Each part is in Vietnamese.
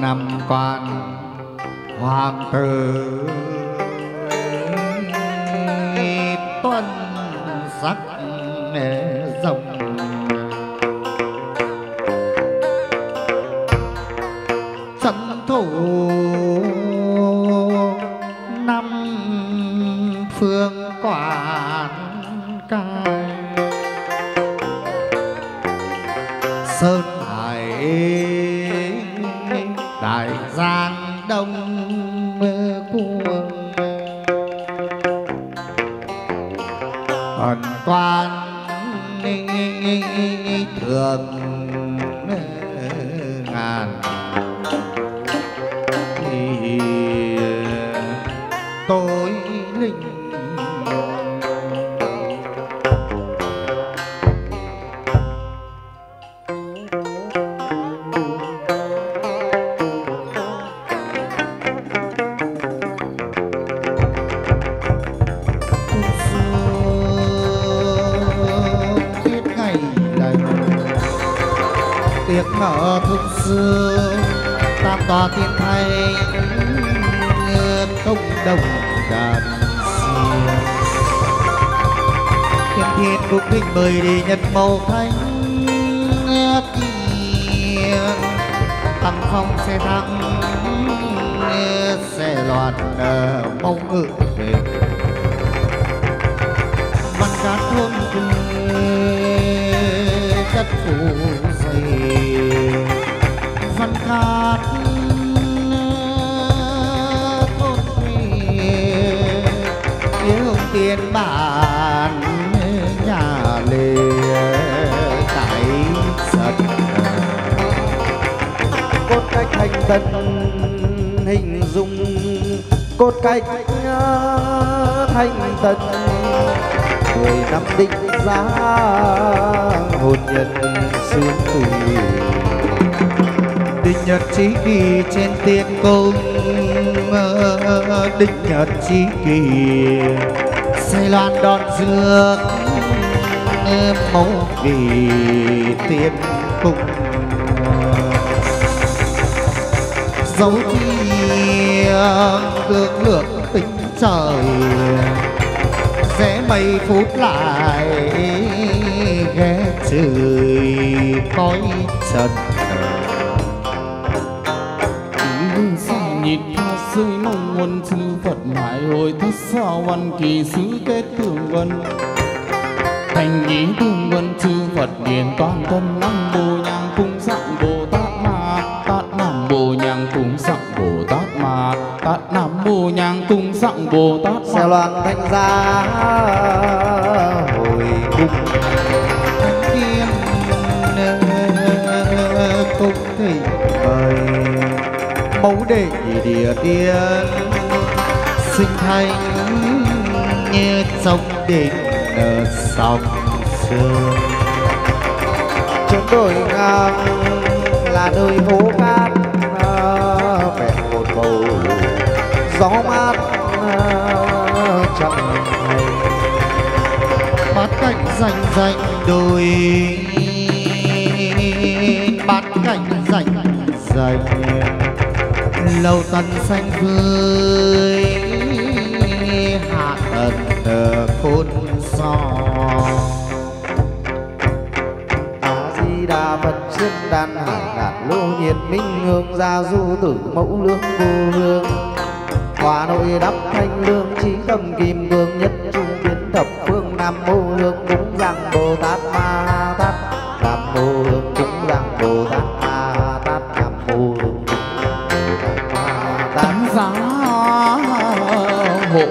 năm quan hoàng tử tuân sắc rồng trấn thủ năm phương quản cai sơn hải đại giang đông cuồng còn quan thường ngàn thì tối linh tiệc mở thung xưa tam tòa tiên thay công đồng đàn xưa thiên thiên cũng kinh mời đi nhật màu thanh kia tăng phong xe thăng xe loạt mong ngự về văn cát thôn đất phủ dày văn cát thôn yêu tiền bản nhà lề tại sân cốt cách thành tân hình dung cốt cách thành tân 10 năm định giá hồn nhân sướng từ định nhật chí kỳ trên tiên cung định nhật chí kỳ xây loan đón rước mẫu vì tiên cung dấu thiên cương lượng tính trời sẽ mây phút lại ghé trời cõi trần sang nhịp tha rơi mong nguồn chư Phật hải hồi thất sao văn kỳ sứ kết tường vân thành ý tường vân chư Phật điền toàn thân năm bồ nhang cung sạng Bồ Tát Ma Tát Nam bồ nhang cung sạng Bồ Tát Ma Tát Nam bồ nhang cung sạng Bồ Tát xe loan thanh gia hồi cung tiên cung thỉnh mời mẫu đệ địa tiên sinh thành như sông đỉnh sông sương chốn đồi ngang là nơi hố cát vẹn một bầu gió mát trong ngày bát cảnh rành rành đồi bát cảnh rành rành lâu tần xanh vơi hạ tần khôn so A Di Đà Phật trước đàn hàng ngàn lô nhiệt minh hương gia du tử mẫu lương vô hương hòa nội đắp thanh lương trí cầm kim cương nhất trung biến thập phương nam mô hương cúng rằng Bồ Tát Ma Tát nam mô hương cúng rằng Bồ Tát Ma Tát nam mô hương tán giá hội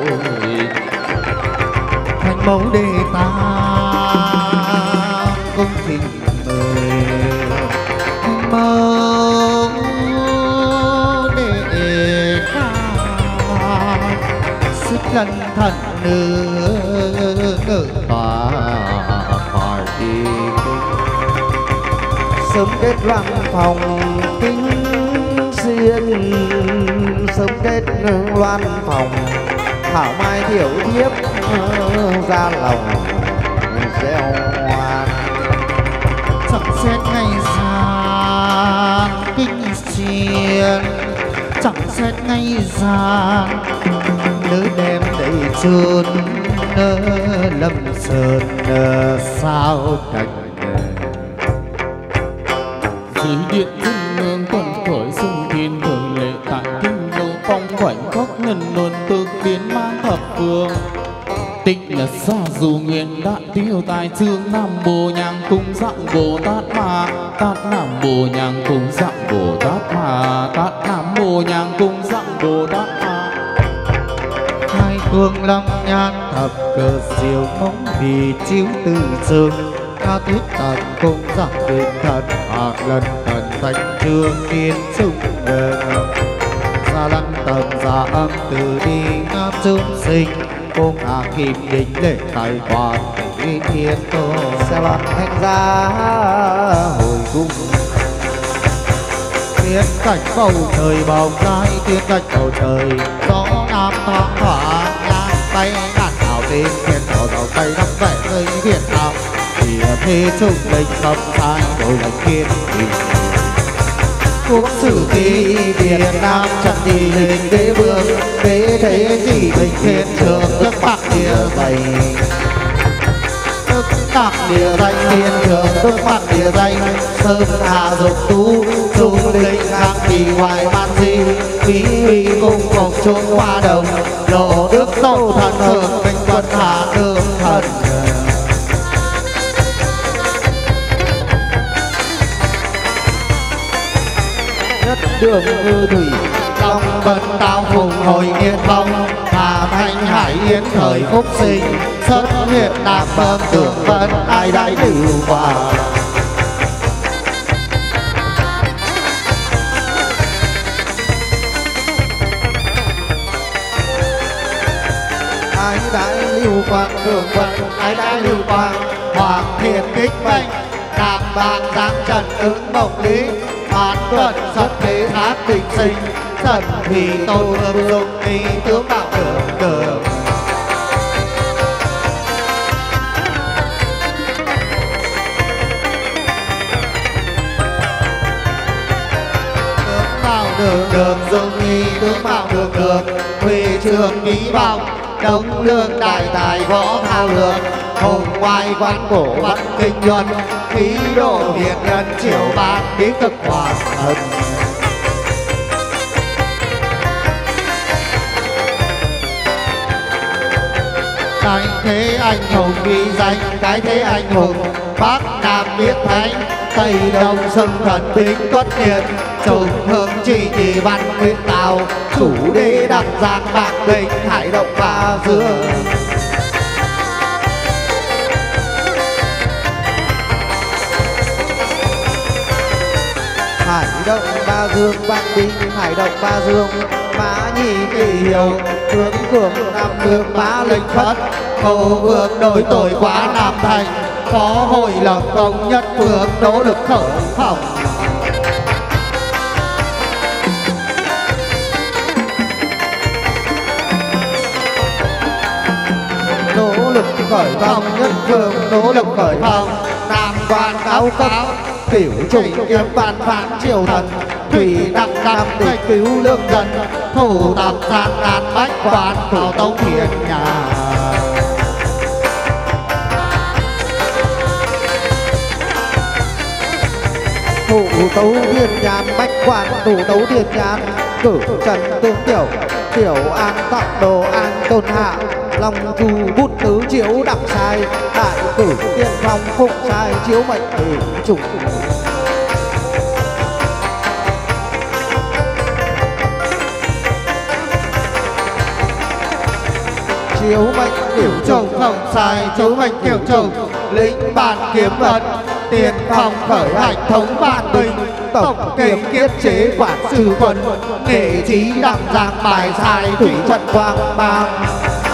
thành mẫu đề ta cung thỉnh mời thành mẫu đề ta sức lần thần nữ tỏa khỏi đi sớm kết văn phòng kính xiên sớm kết loan phòng thảo mai tiểu thiếp ra lòng gieo hoa sắp xét ngày xa kinh nhiên chẳng xét ngay ra nữ đem đầy chôn lâm sơn sao cảnh dưới điện trung ương tuần khởi sung thiên thường lệ tại kinh đô phong khoảnh khắc ngân luân tự biến mang thập phương tích là xa dù nguyện đã tiêu tài trương nam bồ nhang cung dạng bồ tát ma tát nam bồ nhang cung dạng bồ tát ma tát nam bồ nhang cung dạng bồ tát ma hai phương long nhan thập cờ diệu móng vì chiếu từ trường ca tuyết tần cung dạng đền thần hoặc lần thần thanh trương tiên sung gia lăng tầm gia âm từ đi ngáp chúng sinh cung hạ kim đỉnh lễ tài quan thiên tô xe loan thanh gia hồi cung tiên cảnh bầu trời bầu gai tiên cảnh bầu trời gió nam thoáng thoảng ngang tay ngàn ảo tên thiên thảo giàu tay đắp vẻ rơi việt nam thì thế trung linh khắp sai đổi lãnh kiên quốc sử ký Việt Nam chẳng đi lên đế vương đế thế chỉ bình thiên trường nước Bắc địa dày nước Bắc địa danh thiên trường nước Bắc địa danh sơn hà dục tú trung linh khang kỳ hoài man di quý huy cung phục trung hoa đồng lộ đức sâu thần hưởng minh quân hạ đương thần đường ngư thủy long vân tao phùng hồi yên phong hà thanh hải yên thời phúc sinh xuất hiện đạp bơm tưởng vân ai đãi lưu hòa ai đãi lưu quang tưởng vân ai đãi lưu quang hoàng thiện kích mệnh đạp bạc giáng trần ứng mộng lý Hán tuần xuất thế thác tình sinh Thần thủy tôn âm dung ý tướng đạo đường đường Tướng bảo đường đường dung ý tướng bảo đường đường Huy trường ý vọng Đông lương đại tài võ thao lược hùng ngoại quan cổ văn kinh luân khí độ hiền nhân triều ban bí cực hòa thần cái thế anh hùng ghi danh cái thế anh hùng bắc nam biết thánh tây đông xâm thần binh tuất hiền trùng hương chỉ trì văn nguyên tào chủ đế đăng giang bạc bình hải động ba dương hải động ba dương vạn binh hải động ba dương mã nhị kỳ hiệu tướng cường nam lương mã linh phất hầu vương đổi tội quá nam thành phó hội lập công nhất phương nỗ lực khởi phòng nỗ lực khởi phong nhất phương nỗ lực khởi phong nam quan cáo cáo tiểu trùng kiếm văn phán triều thần thủy đăng nam để cứu lương dân thủ tạm gian nan bách quan khẩu tống hiền nhà thủ tấu thiên nhàn bách quan thủ tấu thiên nhàn cử trần tương tiểu tiểu an tặng đồ an tôn hạ long chu bút tứ chiếu đặng sai đại cử tiên phong phụng sai chiếu mệnh để trùng chiếu mệnh kiểu chồng không sai chiếu mệnh kiểu chồng lính bàn kiếm vận tiền phòng khởi hành thống vạn binh tổng kiểm kiếp chế quản sự quân nghệ trí đăng giang bài sai thủy trận quang bang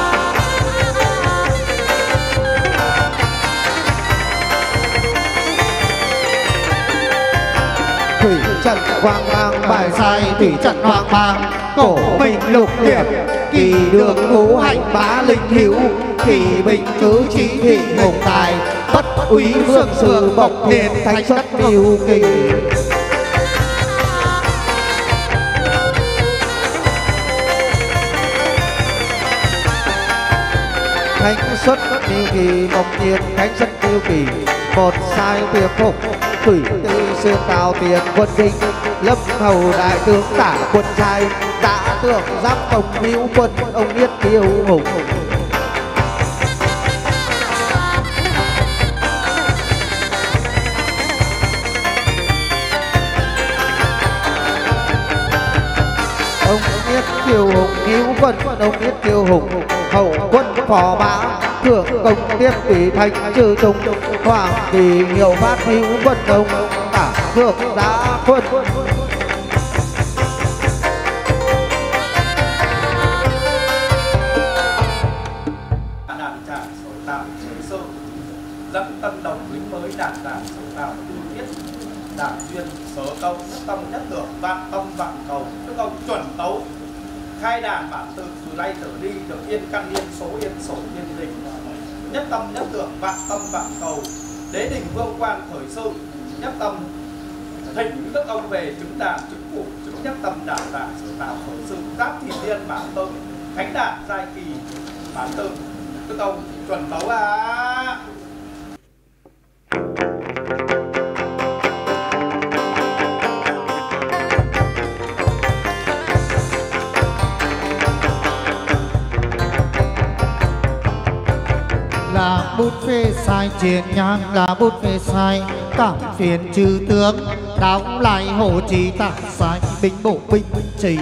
thủy trận quang bang bài sai thủy trận hoàng bang cổ bình lục điểm kỳ đường ngũ hành bá linh hữu kỳ bình cứ trí thị hùng tài bất úy vương sư bộc hiền thánh xuất điều kỳ thánh xuất niu kỳ, mộc nhiệt thánh xuất niu kỳ. Một sai tuyệt phục thủy tư xương tào tiền quân đinh, lâm hầu đại tướng tả quân trai, đã tượng giáp công hữu quân ông biết kiêu hùng. Ông biết kiêu hùng hữu quân ông biết kiêu hùng, hậu quân phò mã thượng công tiếp ủy thành trừ trung, hoàng kỳ hiệu phát hữu quân ông tả thượng giá quân. Đàn tràng sổ tạo sới sơ dẫn tân đồng lính mới, đàn tràng sổ tạo tư thiết đàn duyên sở câu nhất tâm nhất lượng vạn tâm vạn cầu, tức ông chuẩn tấu khai đàn bản tự từ nay trở đi được yên căn yên số yên sổ yên đình, nhất tâm nhất lượng vạn tâm vạn cầu, đế đình vương quan thời sự nhất tâm thỉnh đức ông về chứng đàn chứng cụ chứng nhất tâm đàn tràng sổ tạo khởi sự giáp thị liên bản tự thánh đàn giai kỳ bản tự, tức ông chuẩn tấu à. Là bút phê sai chiến nhang, là bút phê sai cảm phiền trừ tướng, đóng lại hồ trì tạc sai binh bộ binh trì.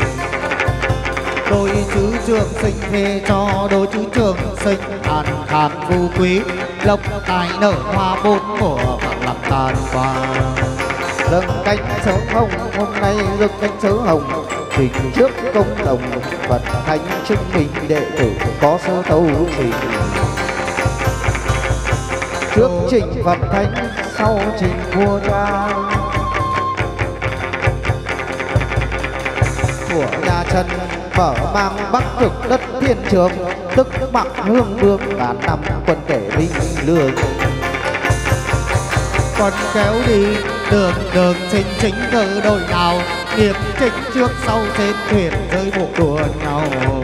Đôi chữ trường sinh phê cho đôi chữ trường sinh, an khang phú quý lộc tài nở hoa bốn mùa vạn lập tàn qua. Dâng cánh sớ hồng hôm nay dâng cánh sớ hồng, trình trước công đồng Phật thánh chứng minh đệ tử có sơ tấu trình. Trước trình Phật thánh sau trình vua cha, của nhà Trần mở mang bắc cực đất thiên trường, tức mặc hương vương ngàn năm quân kể binh lương. Con kéo đi đường đường chính chính cờ đôi nào, nghiệp chính trước sau trên thuyền rơi bộ đùa nhau.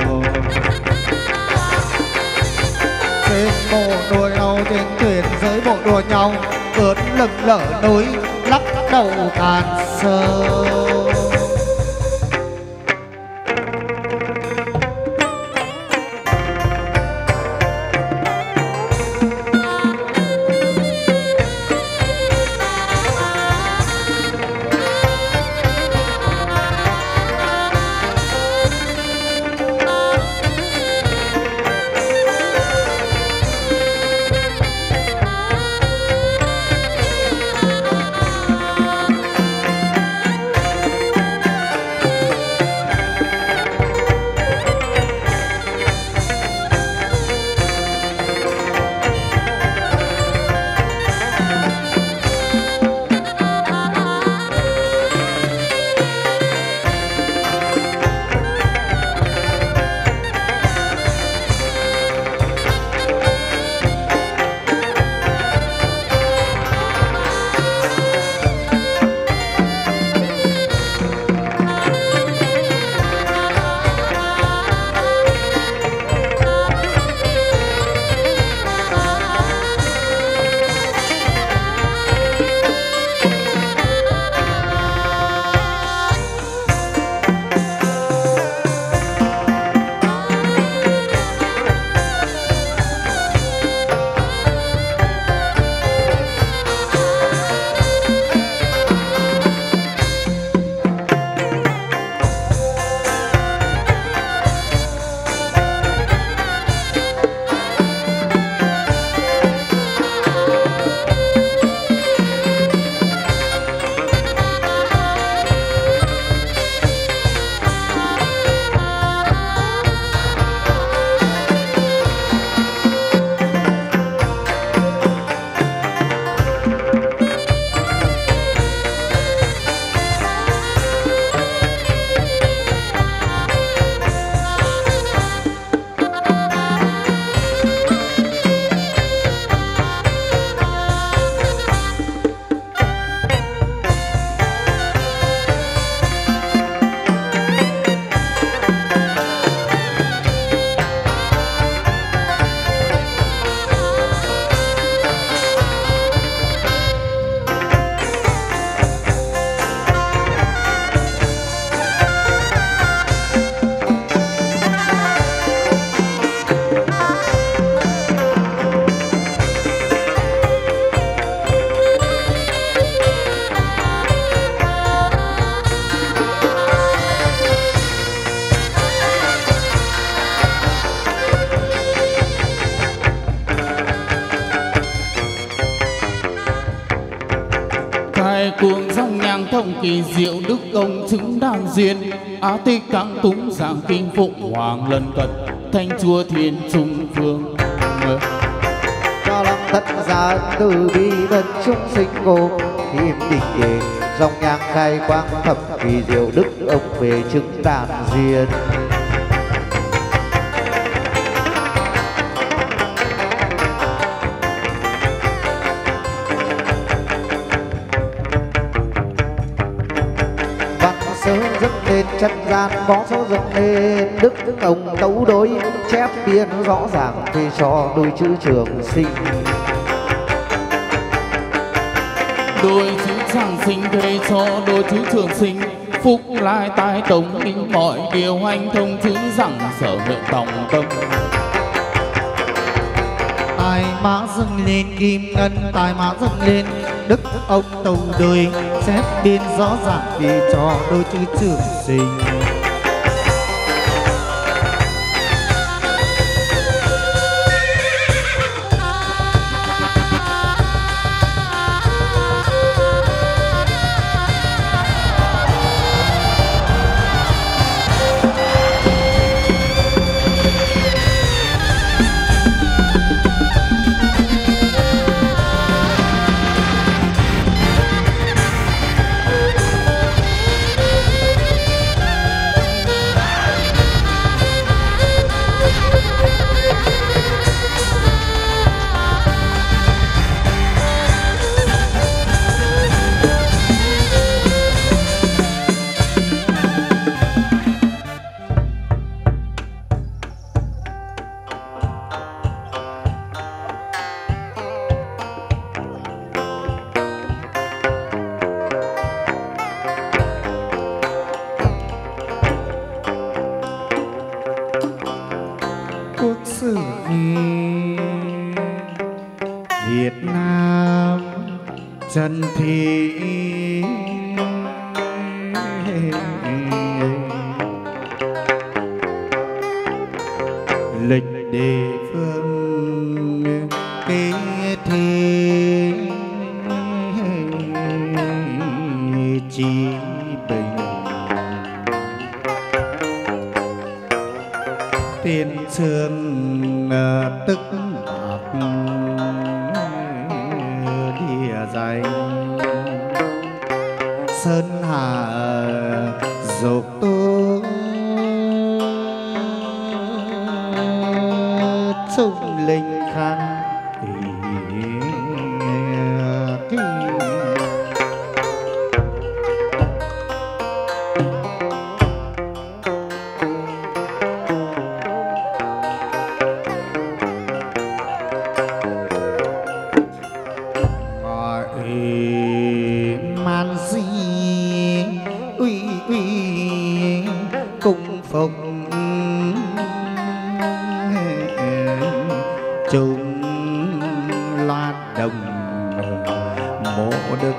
Trên bộ đùa nhau trên thuyền rơi bộ đùa nhau, ướt lưng lở núi lắc đầu càn sơ. thông kỳ diệu đức công chứng đàn duyên á tích căng túng giảng kinh phụng hoàng lần cận thanh chúa thiên trung phương cho lòng tất gia từ bi đất chúng sinh cô hiểm định đề dòng nhang khai quang thập kỳ diệu đức ông về chứng đàn duyên. Dâng lên chân gian có số dâng lên đức ông tấu đối chép biên rõ ràng về cho đôi chữ trường sinh. Đôi chữ trường sinh về cho đôi chữ trường sinh phúc lai tai tổng minh mọi điều hành thông chữ rằng sở nguyện tòng tâm. Tài mã dâng lên kim ngân tài mã dâng lên đức ông tấu đối xếp biên rõ ràng vì cho đôi chữ trường sinh. Việt Nam chân thị lịch địa phương kế thế chí bình tiên sương tức địa danh sơn hà dục tu sông linh khăn man di uy uy cung phục chúng loạt đồng mộ đức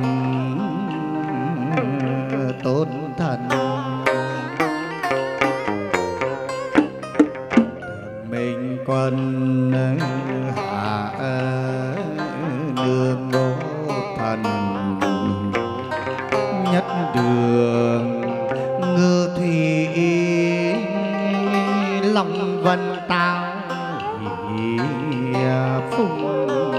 tôn thần mình quân hạ nương ngô thần nhất đường ngư thị lòng vân tao phung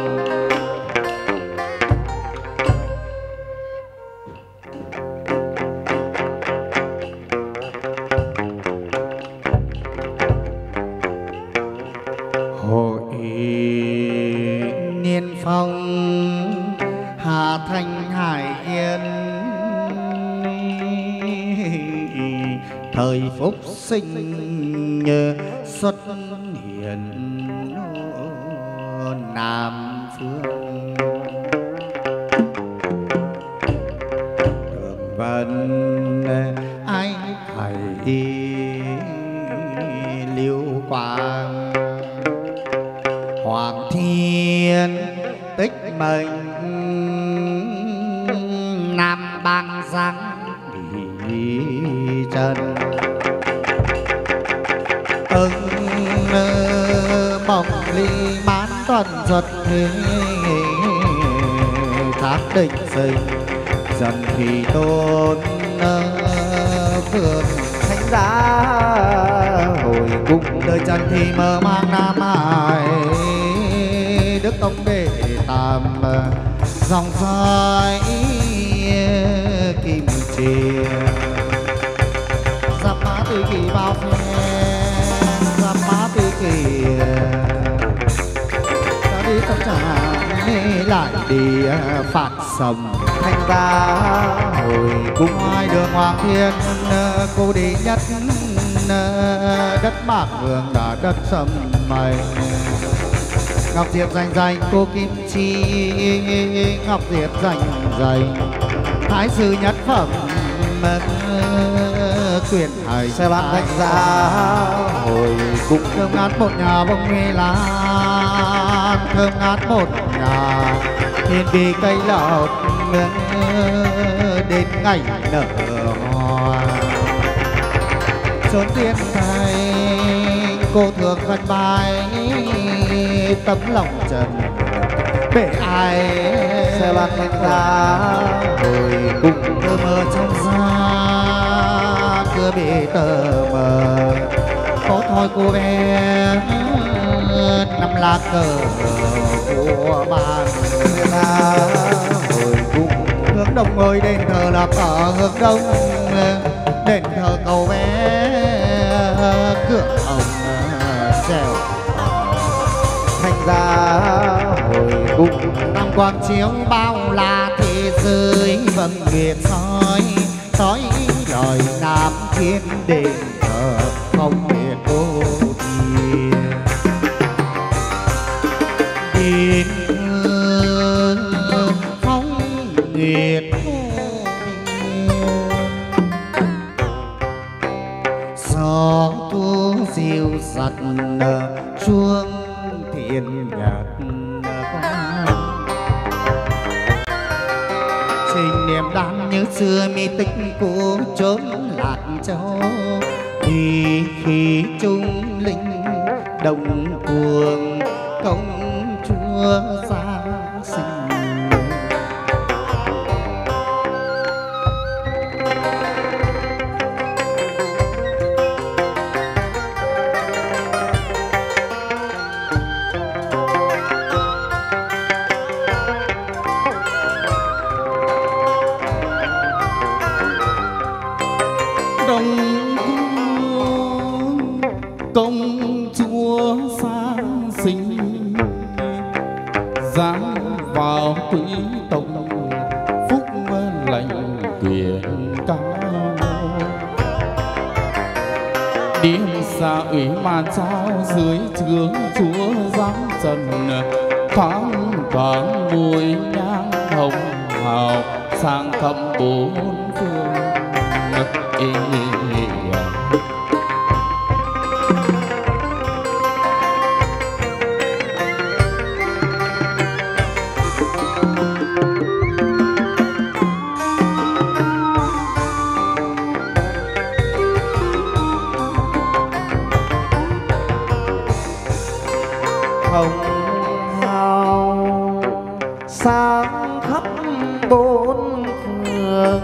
hội niên phong hà thanh hải yên thời phúc sinh xuất hiện nam phương thường vân ai thầy liêu quang hoàng thiên tích mệnh nam bang giang chân bồng ly mãn tuần giật thế thác định sinh trần thì tôn vương thánh giá hồi cung. đời trần thì mơ mang nam hải đức tông đệ tam dòng dõi kim triều. Giáp mã tư kỳ bao phen, giáp mã tư kỳ ta đi tâm trạng lại đi phạt sầm. Thanh giá hồi cung. Ngoài đường Hoàng Thiên cô đi nhất đất Mạc Vương đã đất sầm mây. Ngọc Diệp rành rành cô Kim Chi, Ngọc Diệp rành rành thái sư nhất phẩm quyền hải. Xe ban thanh giá hồi cung. Thơm ngát một nhà bông nghe lan, thơm ngát một nhà thiên bì cây lộc đến ngày nở hoa. Trốn tiên thầy cô thường khăn bài tấm lòng trần để ai. Xe ban thanh giá hồi cung. Tơ mơ trong da cứ bị tơ mờ có thôi cô bé năm lá cờ của bàn. Hồi cung. Hướng đông ơi đền thờ là ở hướng đông, đền thờ cầu bé cửa hồng treo. Thanh giá hồi cung. Năm quang chiếu bao la thế giới vầng nguyệt soi soi lời nam thiên đền thờ không biết cô thiên. Điên phong nguyệt gió thu dịu dặt chuông thiên nhạc. Trình niềm đang nhớ xưa mi tích cô trốn Lạc Châu. Thì khi trung linh đồng cuồng công chúa giáng sinh. Công chúa sáng sinh dáng vào quý tộc phúc lành quyền cao. Điên xa ủy mà trao dưới trướng chúa giáng trần thoáng thoáng mùi nhang hồng hào sang khắp bốn phương. hồng hào sáng khắp bốn phương.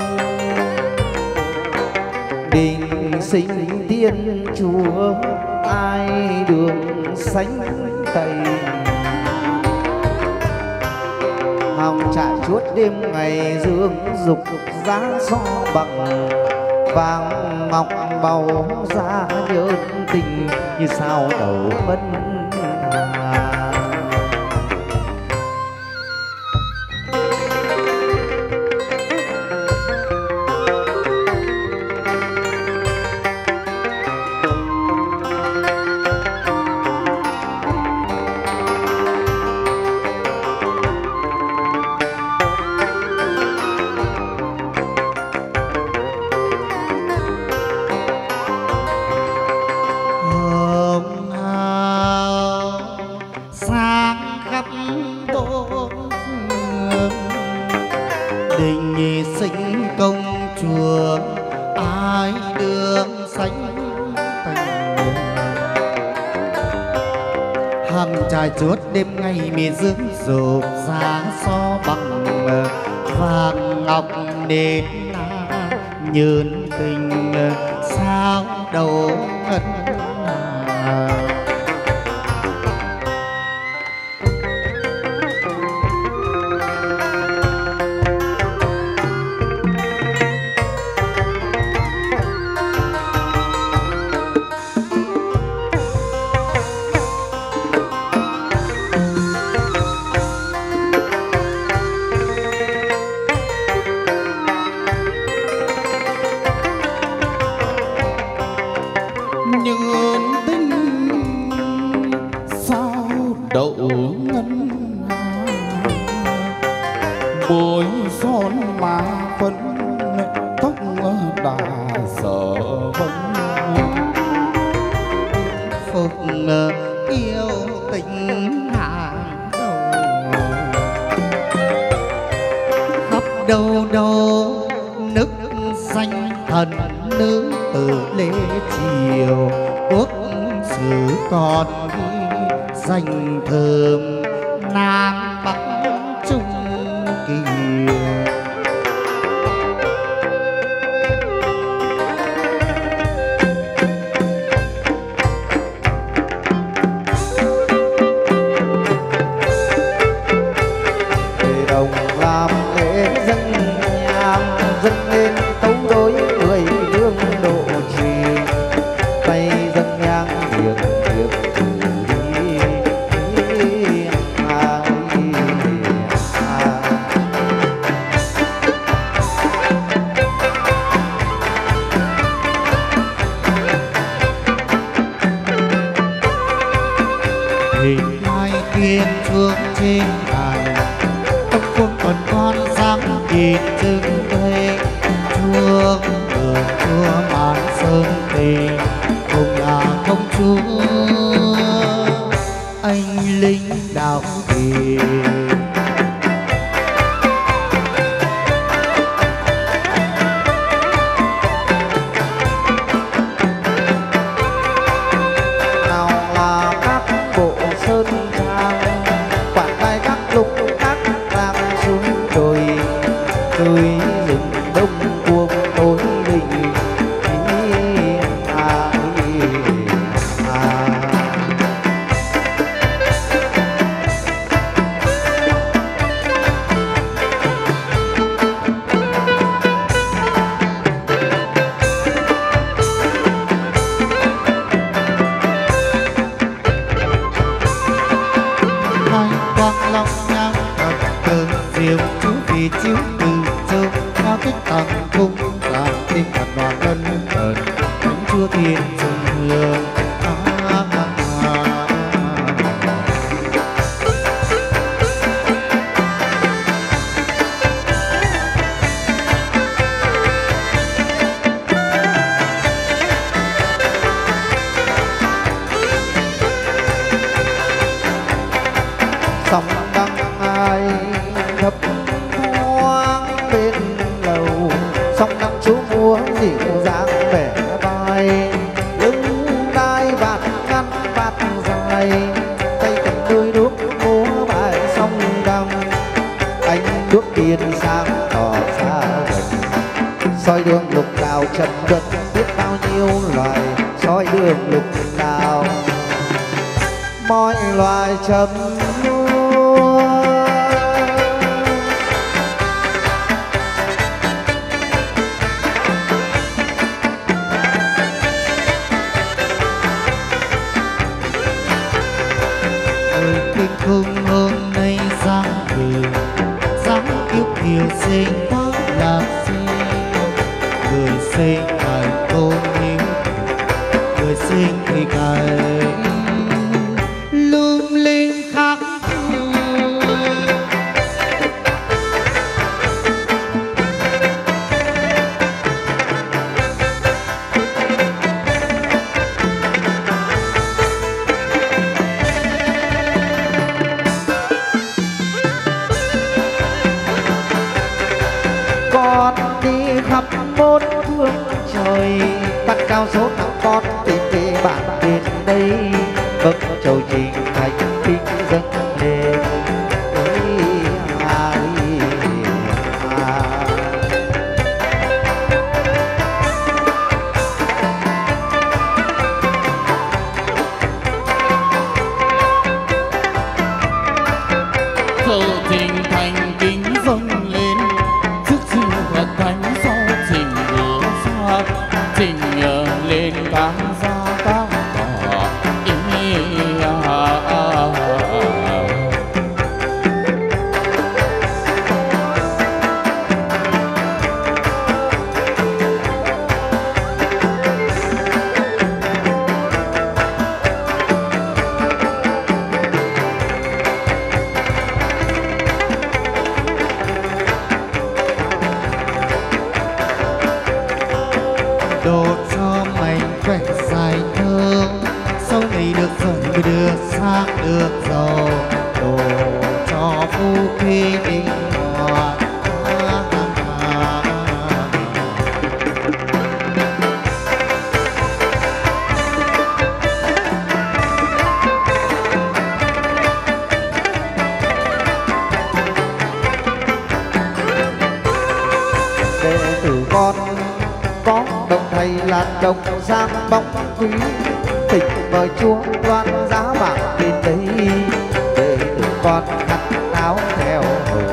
Đình sinh tiên chúa ai đường sánh tây. Hồng trại chuốt đêm ngày dương dục giá so bằng vàng ngọc bầu ra nhơn tình như sao đầu ngân hà. Chuốt đêm ngày mi dương rộp sáng so bằng vàng ngọc nến nhơn tình sao đầu ngân nhơn tình sao đậu ngân bôi son má phấn tóc đà sở vân phục yêu tình hàng đầu khắp đâu đâu nức danh thần nữ từ lễ chiều quốc sử còn ghi danh thơm nam bắc trung kiều. đồng làm lễ dâng nhang dâng lên tấu đối người hương độ trì tay dâng nhang việc chủ đi hình hai kiên phương trên đài ông quân còn con dám nhìn chừng đây chuông đường chúa màn sơn tình cùng là công chúa anh linh đạo kỳ. nào là các bộ sơn trang quản tay các lục các đang xuống đồi núi rừng đông cuồng tối định hai quang long nhang thật cơn diệu chú vì chiếu từ châu hoa cách tầng cung làm tim thật đoàn ân ẩn thánh chúa thiên trùng hương sông đăng ai thấp thoáng bên lầu sông đăng chú múa dịu dàng vẻ vai lưng đai bạt ngăn bạt dài tay cầm đôi đuốc múa bài sông đăng ánh đuốc tiên sáng tỏ xa gần soi đường lục đào trần tuấn biết bao nhiêu loài soi đường lục đào mọi loài trầm kinh khung hôm nay giang về dáng yêu kiều sinh tóc lạc gì người sinh ngày cô níu người sinh thì ngày lung linh khắc con đi khắp bốn phương trời tăng cao số năm con tìm về bạn đến đây bậc châu trình thành kính dâng lên trình lên cáng ra cáng đỏ đồ cho mày khỏe dài thơ sau này được giỏi được sang được giàu đồ cho phu khi bình hòa đệ tử con có đồng thầy là đồng giang bóng quý tịch mời chúa loan giá bạc đến đây đệ tử con khăn áo theo hầu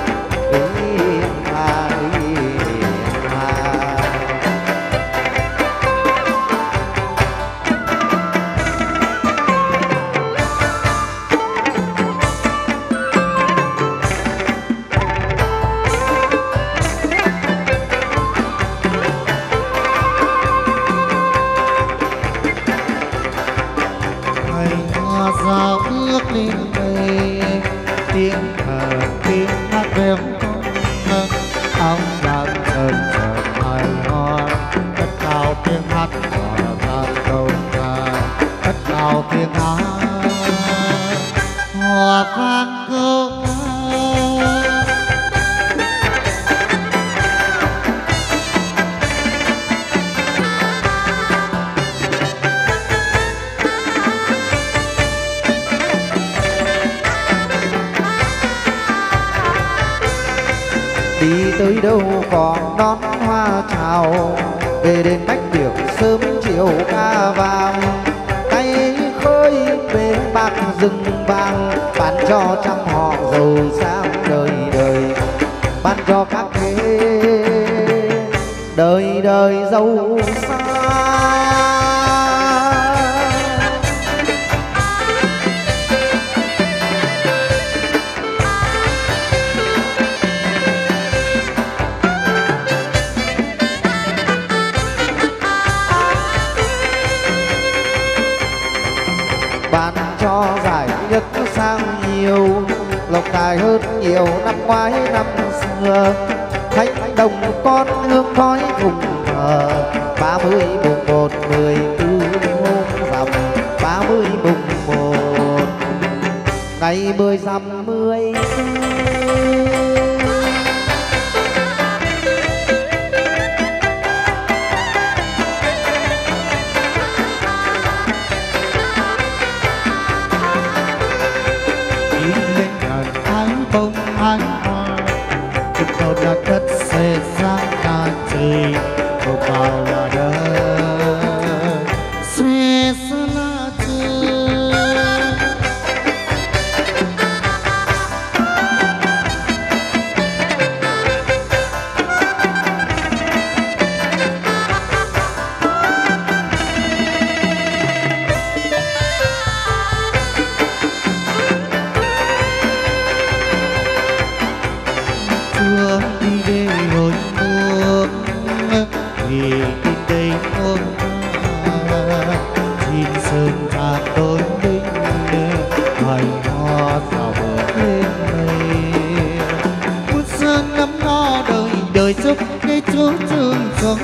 giao ước lên đây tiếng thờ tiếng hát veo áo vàng trần trần hài hoan cất cao tiếng hát hòa vang câu ca cất cao tiếng hát hòa vang câu ca. đi tới đâu còn đón hoa chào về đến bách biển sớm chiều ca vàng tay khơi về bạc rừng vàng ban cho trăm họ giàu sang đời đời ban cho các thế đời đời giàu sang. Ban cho giải nhất sang nhiều lộc tài hơn nhiều năm ngoái năm xưa thánh đồng con hương khói cùng thờ 30 mùng 1 14 hôm rằm 30 mùng 1 ngày 10 rằm 10. Bông ánh hoa trực đầu là đất xê giang ca trì cô vào là đất xê xa la đi về ngồi muôn vì đi đây ôm nhìn sương tàn tối minh hoài hoa rào lên mây buốt sơn ngắm no đời đời giúp cái chúa thương cho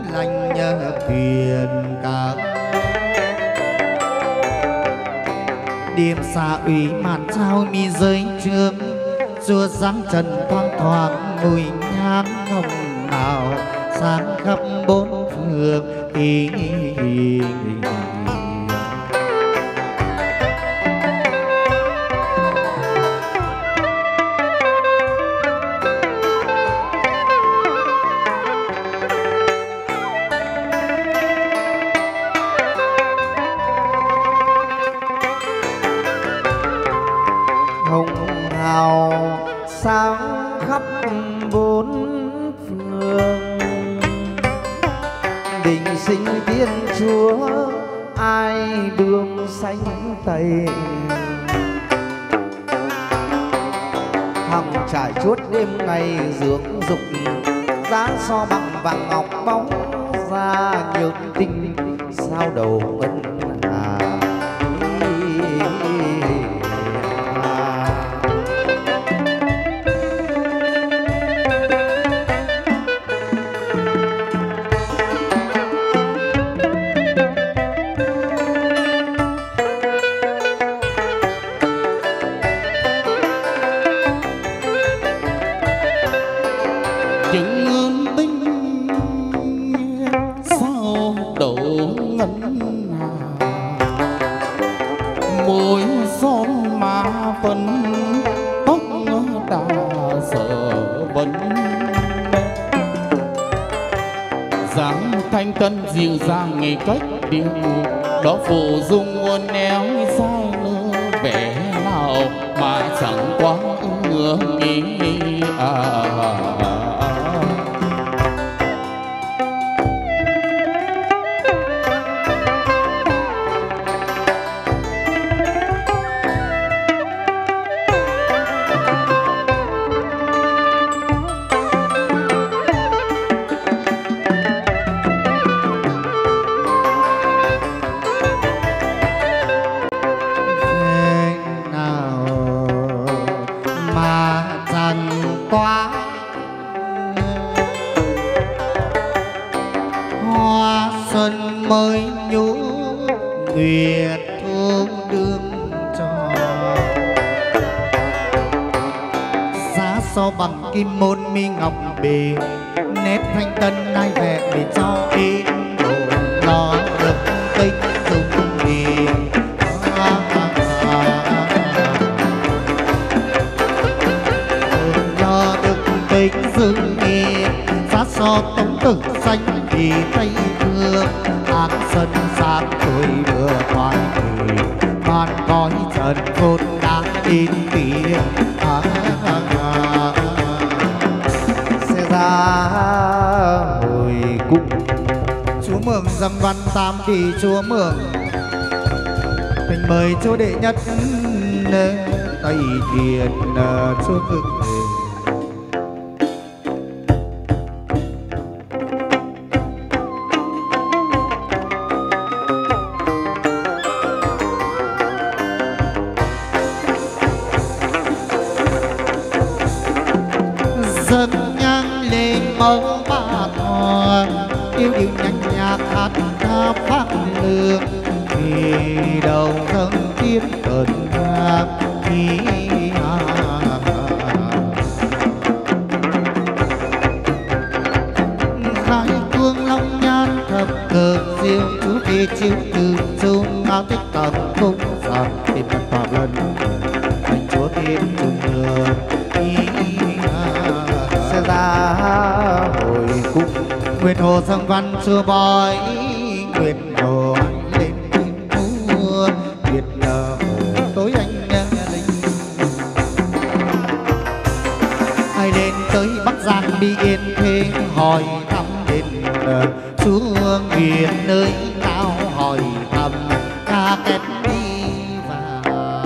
lành thuyền cả đêm xa ủy màn trao mi rơi trước chùa giáng trần thoang thoảng mùi nhang hồng nào sáng khắp bốn phương sáng khắp bốn phương đình sinh tiên chúa ai đường xanh tây hằng trải chuốt đêm ngày dưỡng dục giá so bằng vàng ngọc bóng ra nhược tinh sao đầu ngân hà thanh tân dịu dàng ngày cách điệu đó phù dung muôn néo sai lơ vẻ nào mà chẳng quá ưa nghĩ bằng kim môn mi ngọc bì nét thanh tân ai vẹn để cho ý đồ lo được tích dung đi lo được tích dung đi giá so tống tử xanh thì tây phương ác sân sáng tuổi đưa thoại thì ban cõi trần khôn đã in tiếng hồi cung chúa Mường dâm văn tam kỳ chúa Mường thành mời chúa đệ nhất Tây Thiền chúa cực dâng nhang lên mẫu ba thoa yêu điệu nhanh nhạc hát ca phát lương thì đầu thân tiếng cơn ca khi khai phương long nhan thập cờ diêu chú về chiếu từ châu áo tích tầm không giặc tìm mặt phạm lần thành chúa thiên trung đường sẽ ra hồi cung nguyện hồ dâng văn xưa bói nguyện hồ lên kim mua nguyện hồ tối anh linh ai đến tới Bắc Giang đi yên thế hỏi thăm đến chúa nguyện nơi nào hỏi thăm ca kết đi vào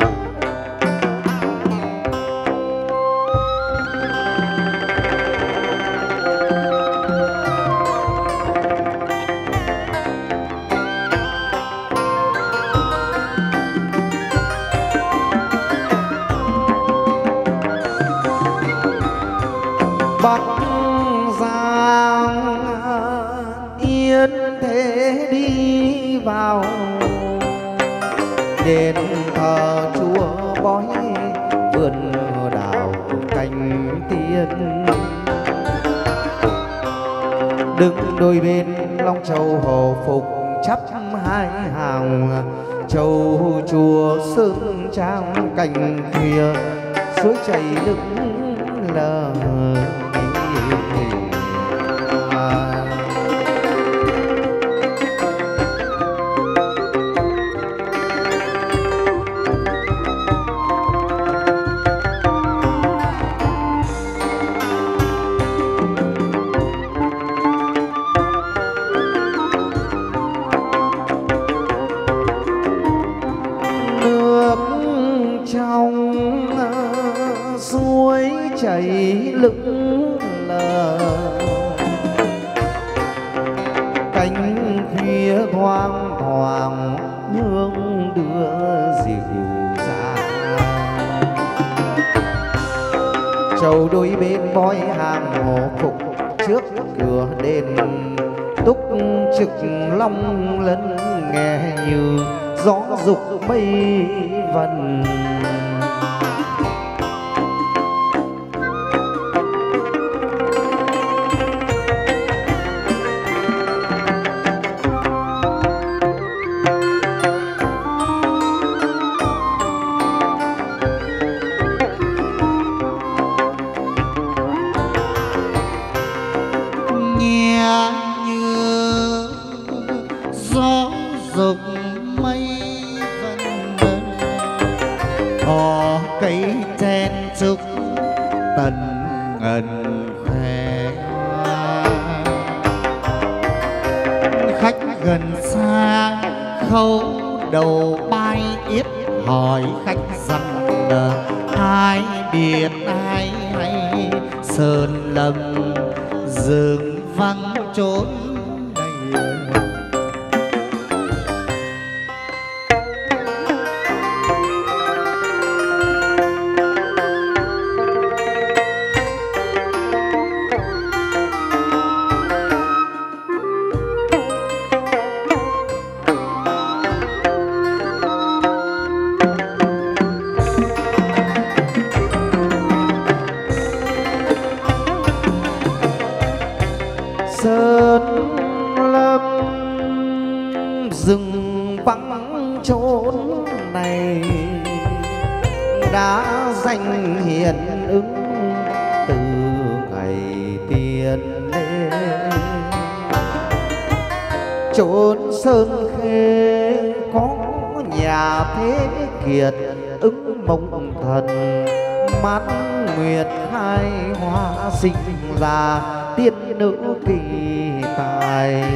Bắc Giang tiên thế đi vào đền thờ chúa bói vườn đào cành tiên, đứng đôi bên long châu hồ phục chắp hai hàng châu chùa sơn trang cành khuya suối chảy đứng lờ chảy lững lờ, cánh khuya thoang thoảng hương đưa dịu dàng. Trầu đôi bên bói hàng hồ phục trước cửa đền túc trực long lân nghe như gió dục mây vần. chốn sơn khê có nhà thế kiệt ứng mộng thần, mát nguyệt khai hoa sinh ra tiên nữ kỳ tài.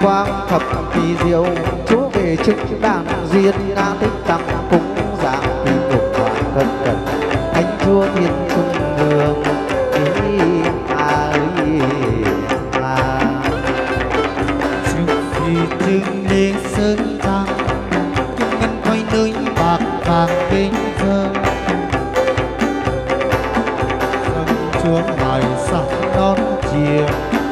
quang thập kỳ diệu, chúa về chức đàn duyên nga tích tăng cúng dạng vì phục hoàng cân cận thánh chúa thiên trung hương chừng đến sơn trang chung ngân quay nơi bạc vàng bên thơ dâng chúa ngày sáng đón chiều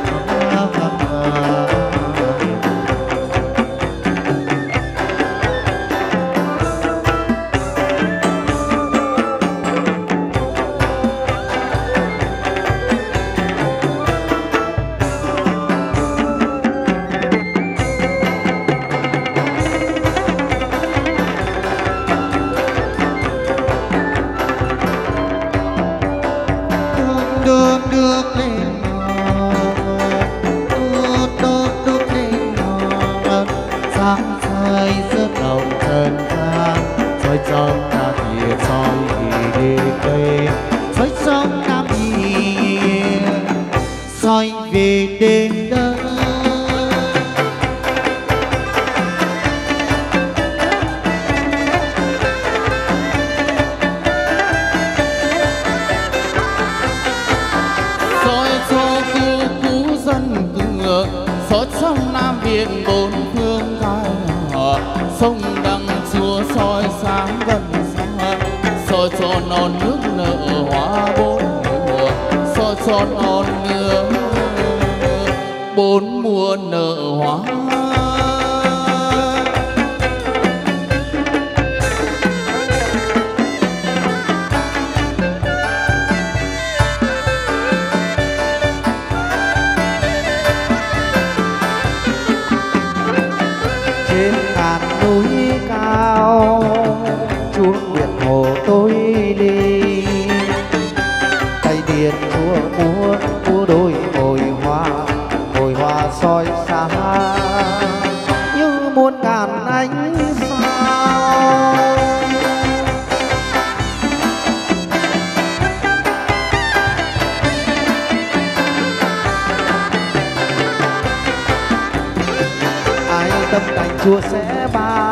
Chúa sẽ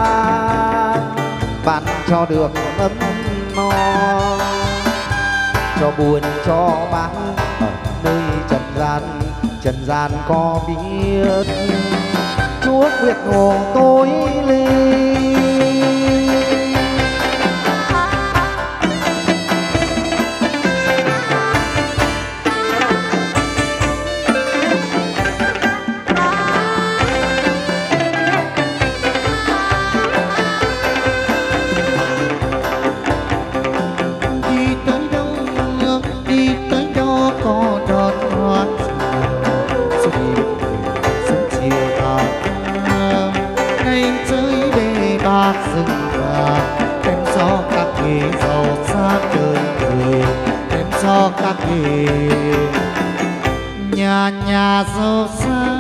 ban cho được ấm no, cho buồn cho bán ở nơi trần gian có biết Chúa nguyện hộ tôi lên. Nhà giàu sang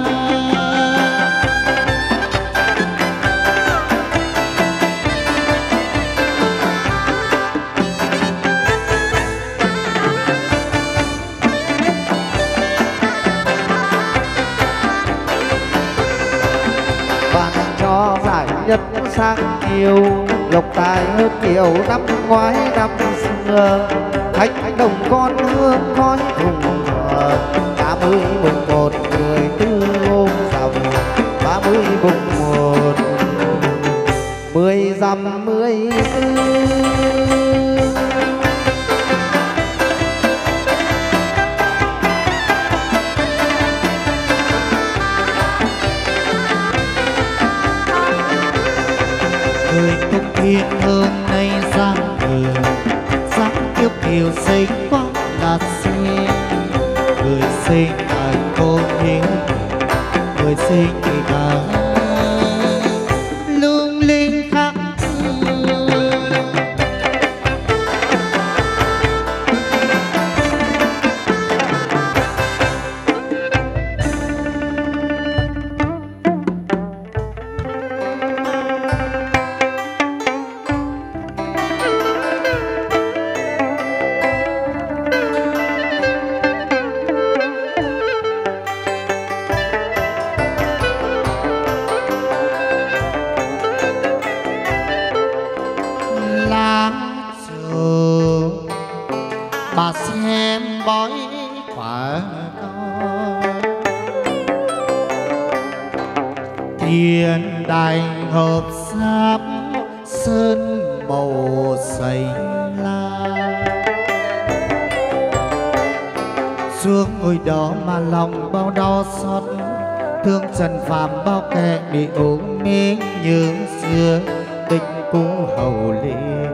ban cho giải nhất sang nhiều, lộc tài hơn nhiều năm ngoái năm xưa, thánh đồng con hương khói cùng 30 mùng 1 người tư ôm rằm 30 mùng 1 10 rằm 14. người tung thiên hôm nay giang đường sáng kiếp kiều xây quang là xe người sinh thành cô hiếu người sinh thì bà lung linh khắc Hiền đành hợp giáp sơn màu xanh lam. Xuống ngôi đó mà lòng bao đau xót, thương trần phàm bao kẻ bị ốm mê nhớ xưa tình cũ hầu lê.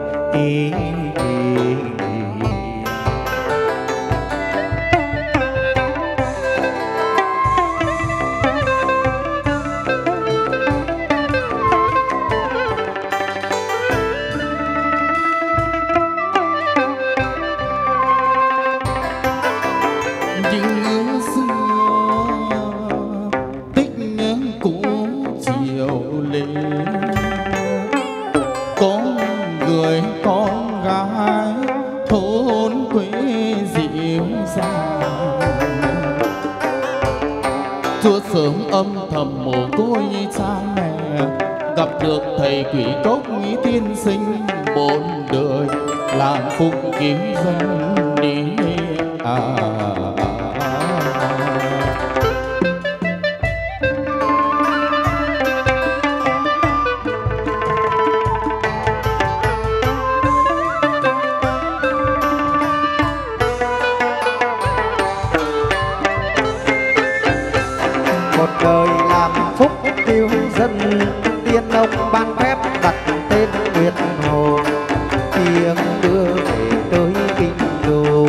Sớm âm thầm mồ côi cha mẹ, gặp được thầy quỷ cốc nghĩ tiên sinh, bốn đời làm phúc kiếm danh đi đời làm phúc cứu dân, tiên ông ban phép đặt tên Nguyệt Hồ, tiếng đưa về tới kinh đô.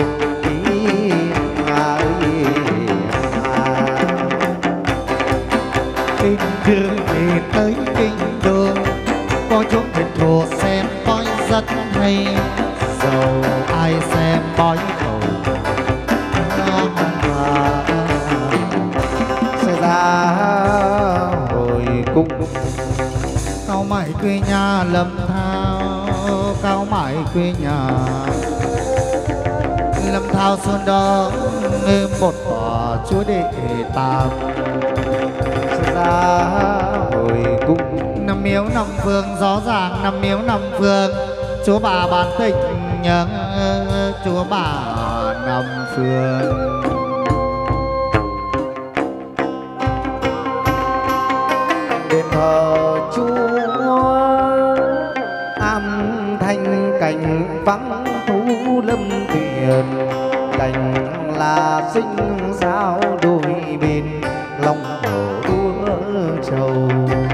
Kinh đưa về tới kinh đô, có chỗ Nguyệt Hồ xem bói rất hay, dầu ai xem bói thầu hồi cung. Cao mãi quê nhà Lâm Thao, cao mãi quê nhà Lâm Thao xuân đó một quả chúa đệ tam. Ra hồi cung năm miếu năm phương, rõ ràng năm miếu năm phương, chúa bà bán tỉnh nhớ chúa bà năm phương. đền thờ Chúa am thanh cảnh vắng thú lâm thuyền, cảnh là sinh sao đôi bên lòng hồ đua trầu.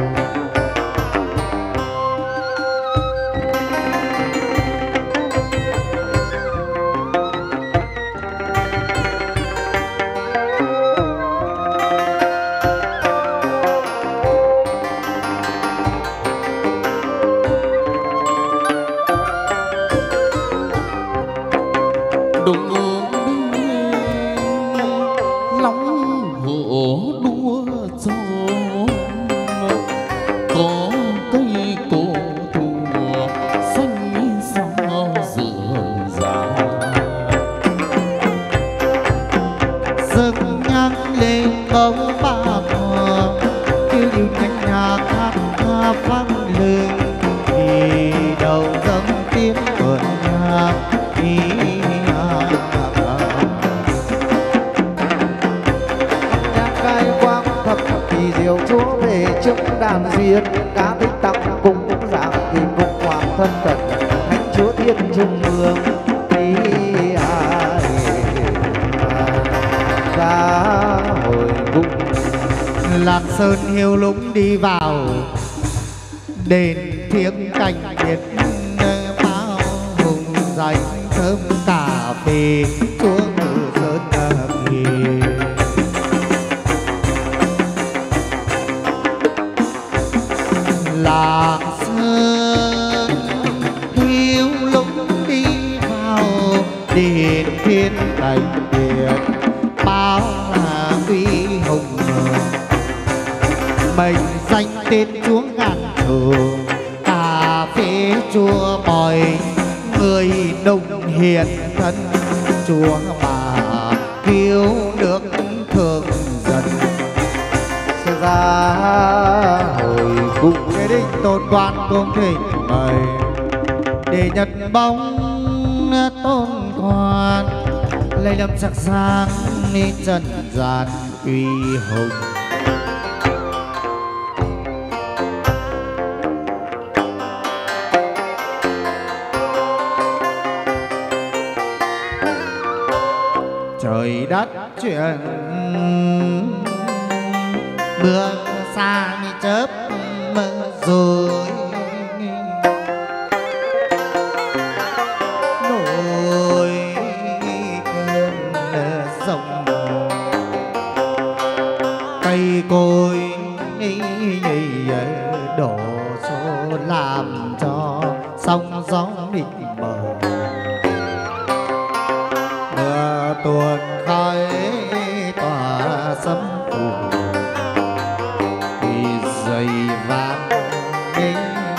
Duyên cá tích tặng cùng dạng tìm cùng hoàng thân cận thánh chúa thiên trung ương ra hồi cung. Lạc Sơn hiu lũng đi vào đền thiêng cảnh biệt bao hùng danh thơm cà phê chúa ngự sơn kỳ. Lạc Sơn hiu lũng đi vào đền thiên cảnh biệt bao là uy hùng, mệnh danh tên chúa ngàn thường, cà phê chùa bòi người đồng hiền thân, chúa bà cứu nước thường dân. Ra hồi cung cái đích tôn quan cung thỉnh mời để nhật bóng tôn quan, lấy lâm sắc sang đi trần gian uy hùng. trời đất chuyển mưa xa như chớp rồi nổi cơn sông cây cối đổ số làm cho sóng gió mịt mờ mưa tuôn khói tỏa sấm phủ thì dày vàng đi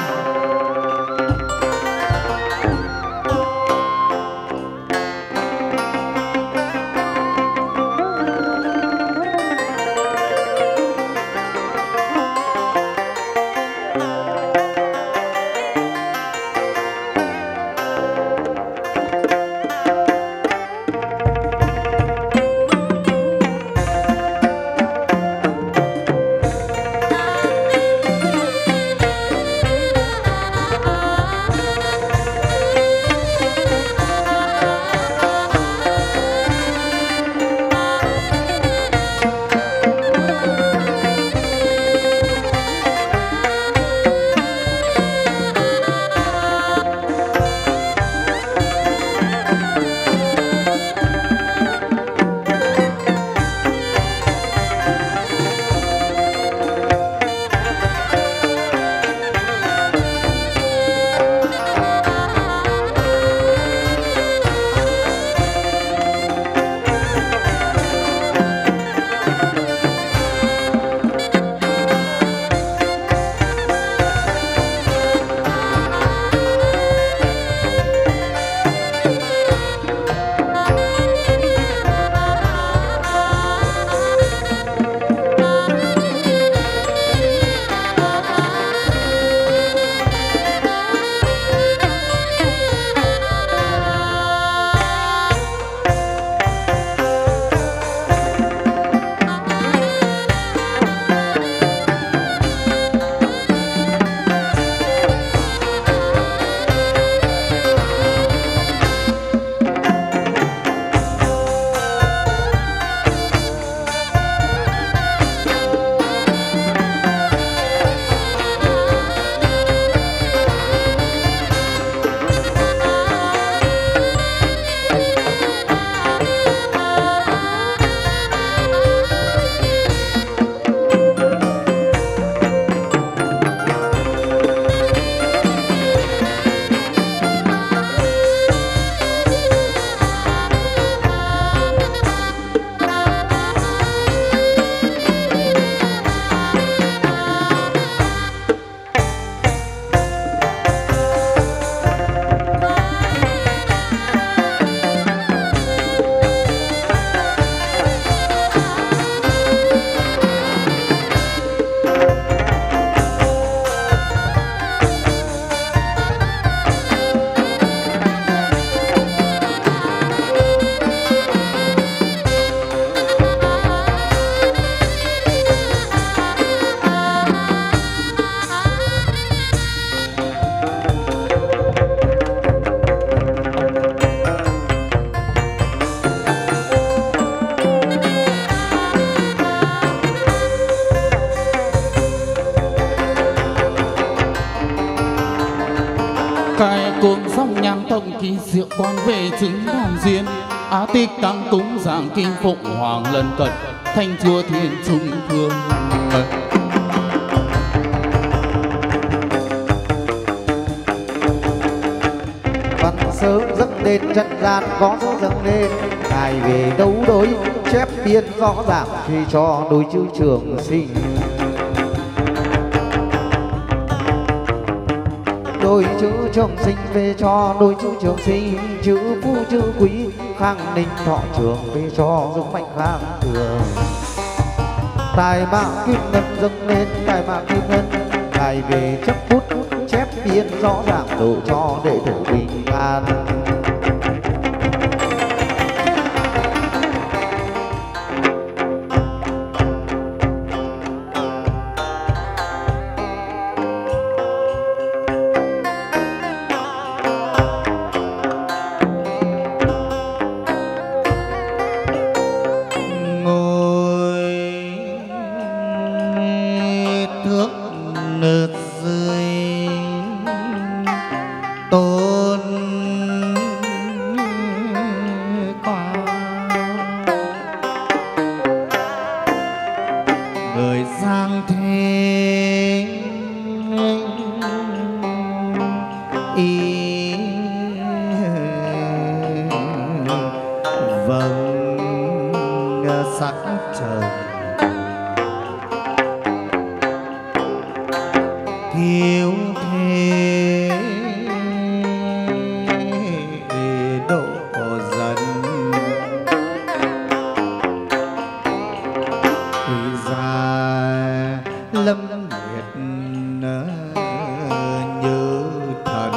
khai cuồng song nham tổng kỳ diệu quan về chứng đàn duyên á tích tăng cúng giảng kinh phụng hoàng lần cận thanh chúa thiên trung thương. Văn sớm dâng lên chân gian có gió dâng lên ngài về đấu đối chép biên rõ ràng khi cho đôi chữ trường sinh đôi chữ trường sinh về cho đôi chữ trường sinh chữ phú chữ quý khang ninh thọ trường về cho giống mạnh khang thường tài mã kim ngân dâng lên tài mã kim ngân ngài về chấp bút chép biên rõ ràng độ cho đệ tử bình an. người giang thế ý vầng sắc trời thiếu thế độ dần ra lâm liệt như thần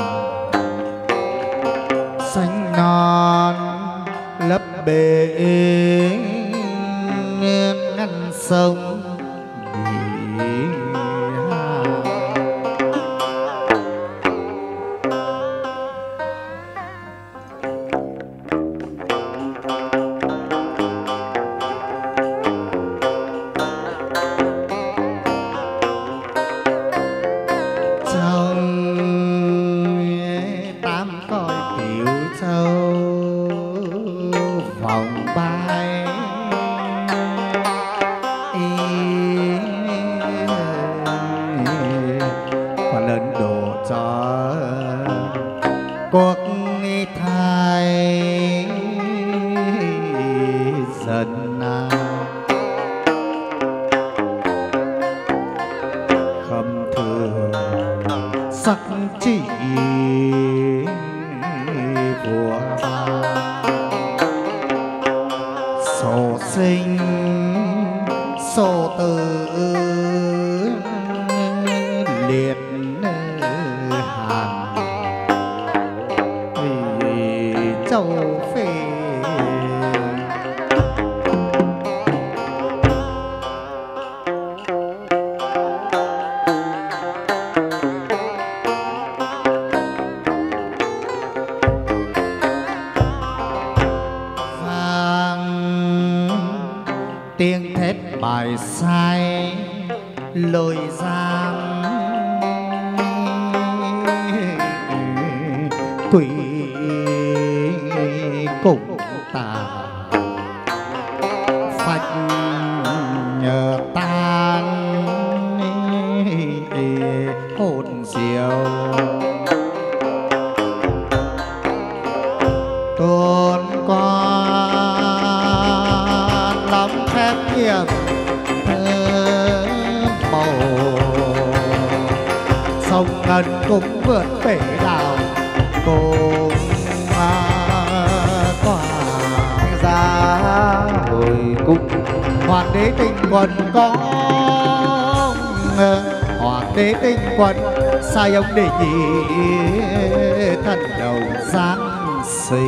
xanh non lấp bể ngăn sông tiếng thét bài sai lời giang quỷ cùng tà phách nhờ tan hồn diệu tôn con lắm phép nghiệp màu sông ngân cũng vượt bể đào cùng quả ra hồi cung hoàng đế tinh quần có hoàng đế tinh quần sai ông để nhị thần đầu giáng sinh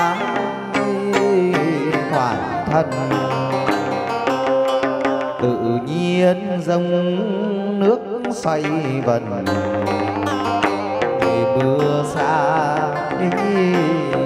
tự nhiên dòng nước xoay vần mưa xa đi.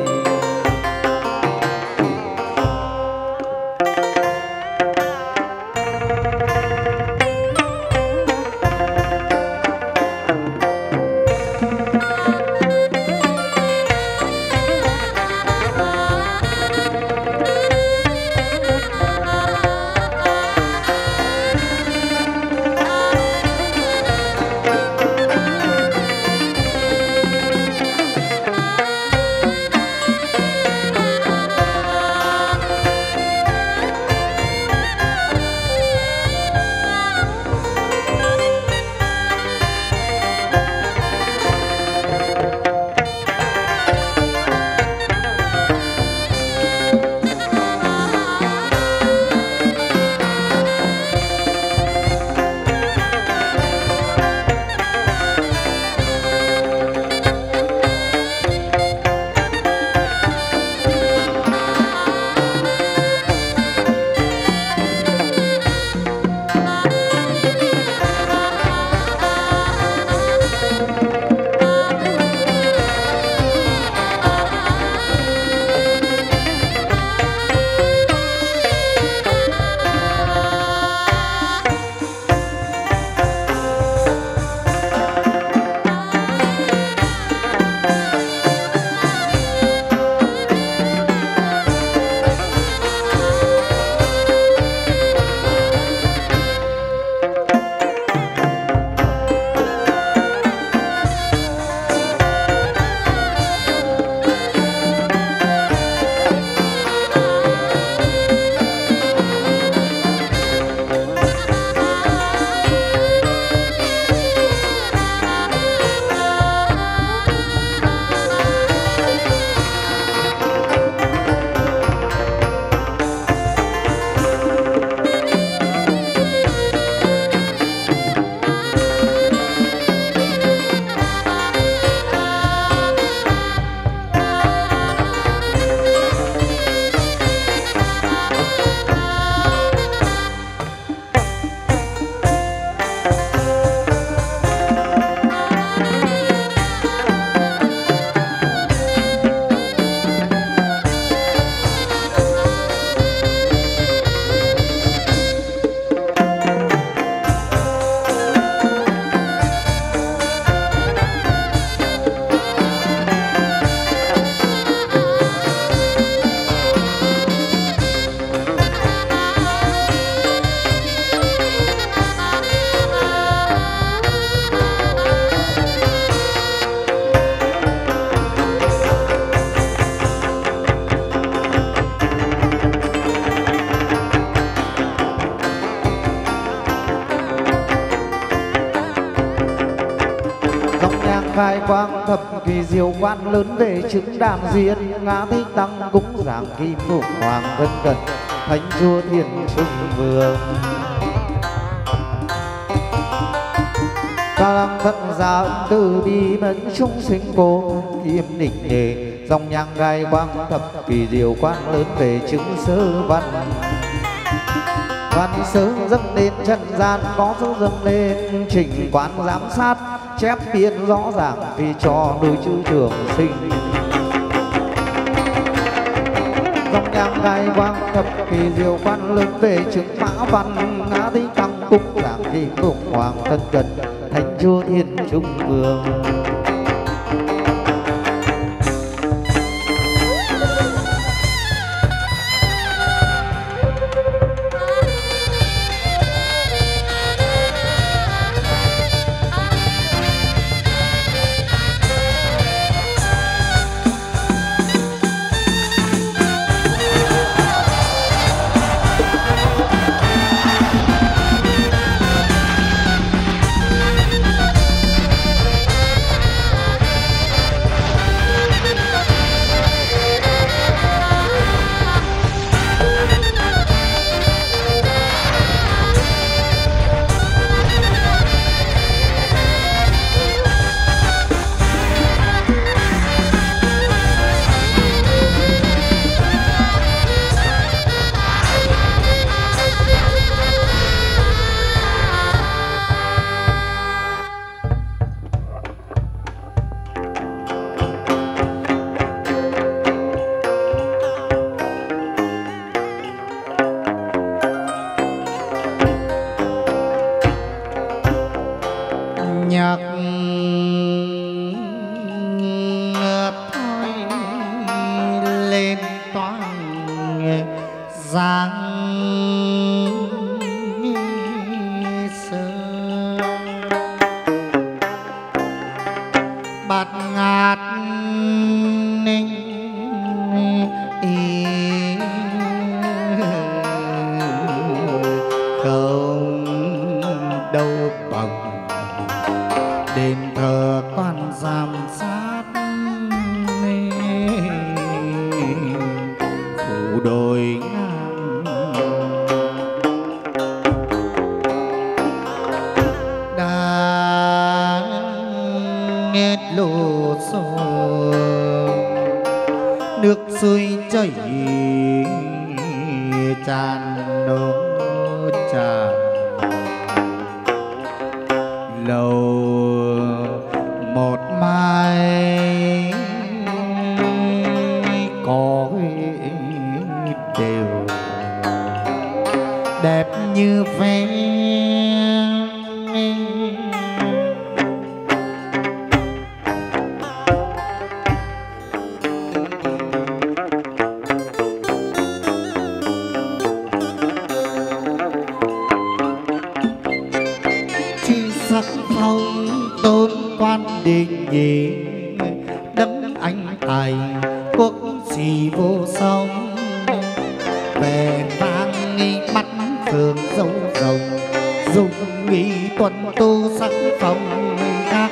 khai quang thập kỳ diệu quan lớn về chứng đàn diên ngã thích tăng cúng giảng kim ngục hoàng thân cận thánh chúa thiên trung vương ca lăng thân gia từ bi mẫn chúng sinh cô kim định đề dòng nhang gai quang thập kỳ diệu quan lớn về chứng sơ văn văn sớ dâng lên trần gian có dấu dâng lên trình quán giám sát chép biên rõ ràng vì cho đôi chữ trường sinh dòng nhang gai quang thập kỳ diệu quan lớn về chứng mã văn ngã thích tăng cúng giảng kim ngục hoàng thân cận thánh chúa thiên trung vương. đâu bằng đền thờ quan giám sát phủ đồi ngang đã nghe lộ sông nước suối chảy tràn đổ tràn lầu một mai có đều đẹp như vé sắc phong tôn quan đình nhị đấng anh tài quốc sĩ vô song về vang nghi mắt phường dấu rồng dùng nghi tuần tu sắc phong các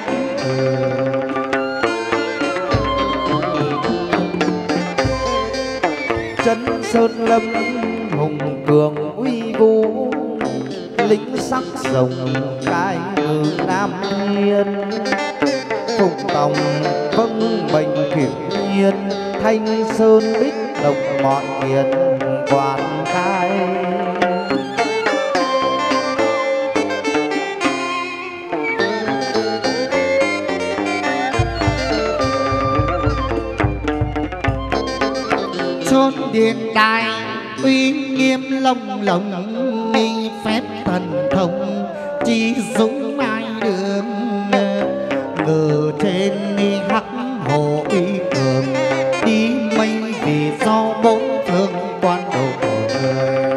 Chân sơn lâm hùng cường uy vũ, lính sắc rồng cai ngự Nam Thiên. Phục tòng vâng bệnh kiểu nhiên, Thanh Sơn Bích đồng mọi miền toàn khai. chốn điện đài uy nghiêm lồng lộng, nghi phép thần thông chỉ dũng ai đường. Ngờ trên nghi hắc hồ uy cường, đi mây vì do bốn phương quan độ của người.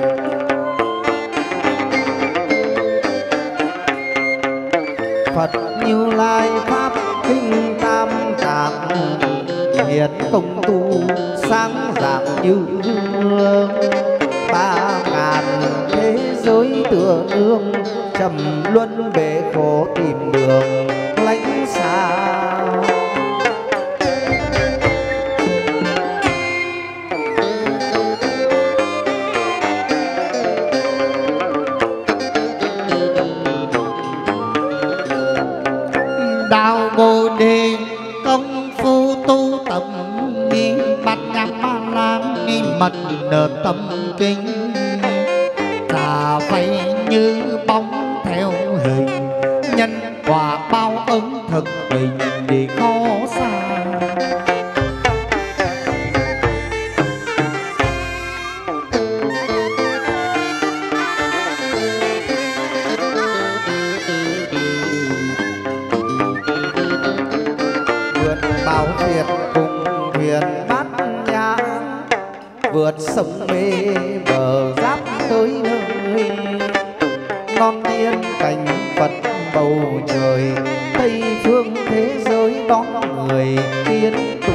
Phật Như Lai pháp kinh tam tạng, hiện công tu sáng dạng như hương. 3000 thế giới tựa nương, trầm luân bể khổ tìm đường lánh xa. Đạo Bồ Đề công phu tu tập, nghi bát nhã ma lang nghi mật nở tâm kinh. Giả vây như bóng theo hình, nhân quả bao ứng thực bình để khó xa. Bảo Việt cùng thuyền Bát Nhã, vượt sông mê bờ giáp tới nơi. Non tiên cảnh Phật bầu trời, Tây phương thế giới đón người tiến tu.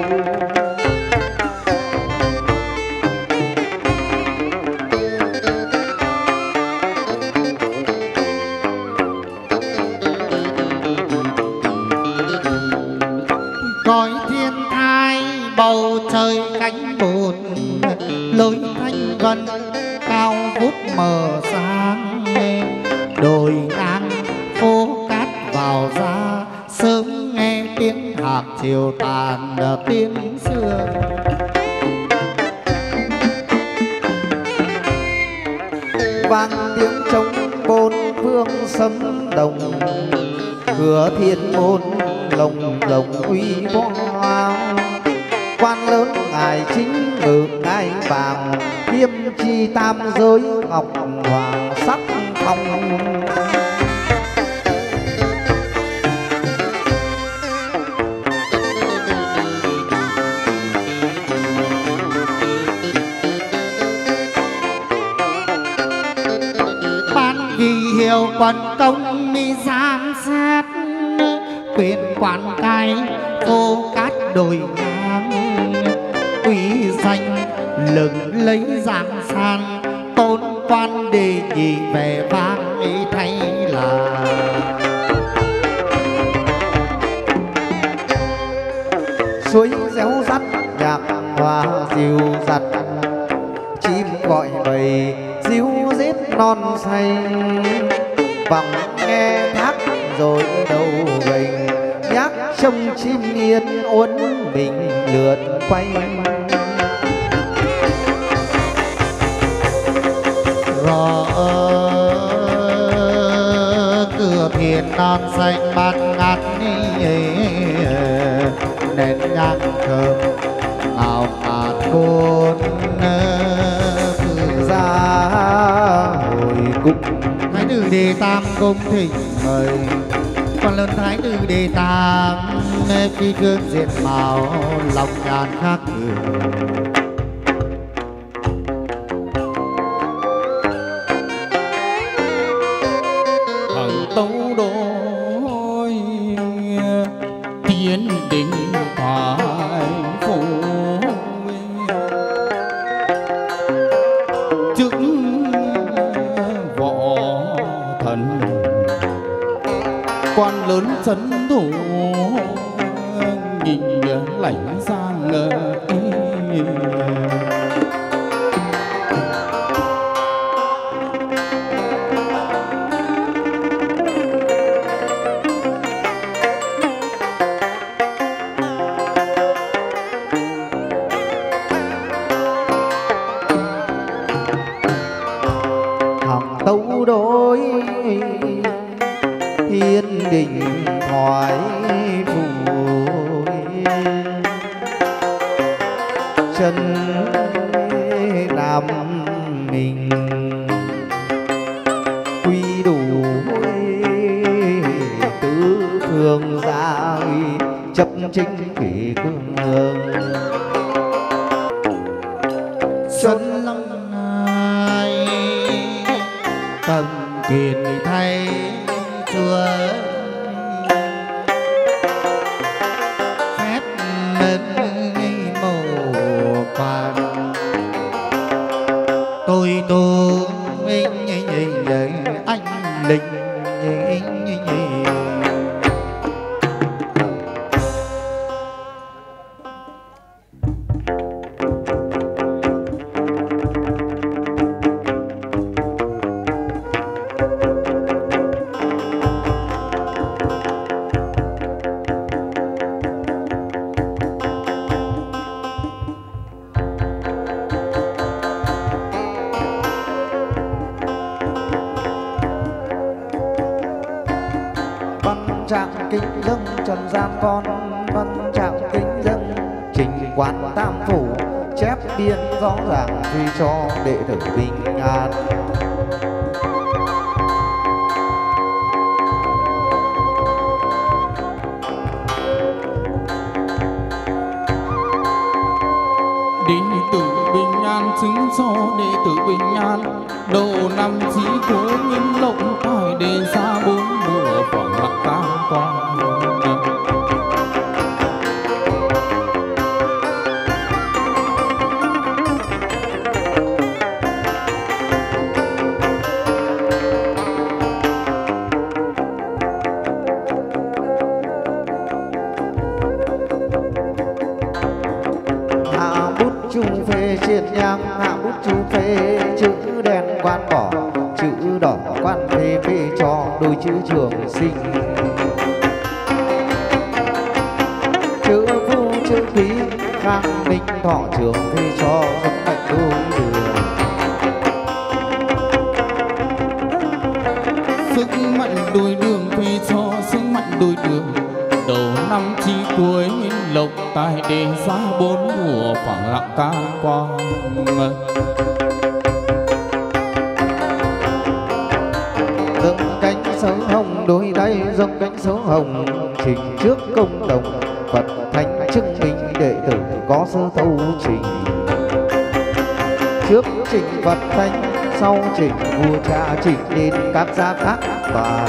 Cõi thiên thai bầu trời cánh bùn, lối thanh vân cao vút mờ sáng. Đồi ngang phố cát vào ra, sớm nghe tiếng hạc chiều tàn tiếng xưa. Vang tiếng trống bốn phương sấm đồng, cửa thiên môn lồng lồng uy phong. Quan lớn ngài chính ngự ngai vàng, hiêm chi tam giới ngọc hoàng sắc phong. Ban vì hiệu quần công mi giám sát, quyền quan cai vô cát đồi ngang. Quý danh lừng lấy giang san, tôn quan đề nhị về vang thay là suối réo rắt nhạc hoa dịu dặt, chim gọi bầy ríu rít non xanh, vòng nghe thác rồi đầu gành, nhác trông chim yên uốn mình lượn quanh. rõ cửa thiền non xanh bát ngát nén nhang thơm ngào ngạt côn Ra hồi cung thái tử đề tam công thỉnh mời, quan lớn thái tử đề tam phi cương diện mạo lòng nhàn khác thường. thằng tấu đôi tiến đình thoại phủ, chức võ thần quan lớn trấn thủ, nhìn lãnh sang thằng tấu đối thiên đình thoại phủ, chân nam mình quy đủ tứ phương gia chấp chính kỷ cương xuân long ai tầm kiền thay chúa phép nên mồ quan tôi anh linh trạng kính dâng trần gian con, văn trạng kính dâng trình quán tam phủ, chép biên rõ ràng thi cho đệ tử bình an. đệ tử bình an chứng cho đệ tử bình an, đầu năm chí cuối nghìn lộc tài đề ra bốn mùa phẳng lặng tam quan. Hạ bút chu phê triệt nhang, hạ bút chu phê chữ đen quan bỏ, chữ đỏ quan phê phê cho đôi chữ trường sinh. Chữ phu chữ quý khang minh thọ trường phê cho dân mệnh đôi đường. Sức mạnh đôi đường phê cho sức mạnh đôi đường, đầu năm chi cuối nghìn lộc tài đề ra bốn mùa phẳng lặng ca quang. Dâng cánh sớ hồng đôi tay, dâng cánh sớ hồng trình trước công đồng, Phật thánh chứng minh đệ tử có sơ thấu trình. Trước trình Phật thánh, sau trình vua cha, trình đến các gia khác và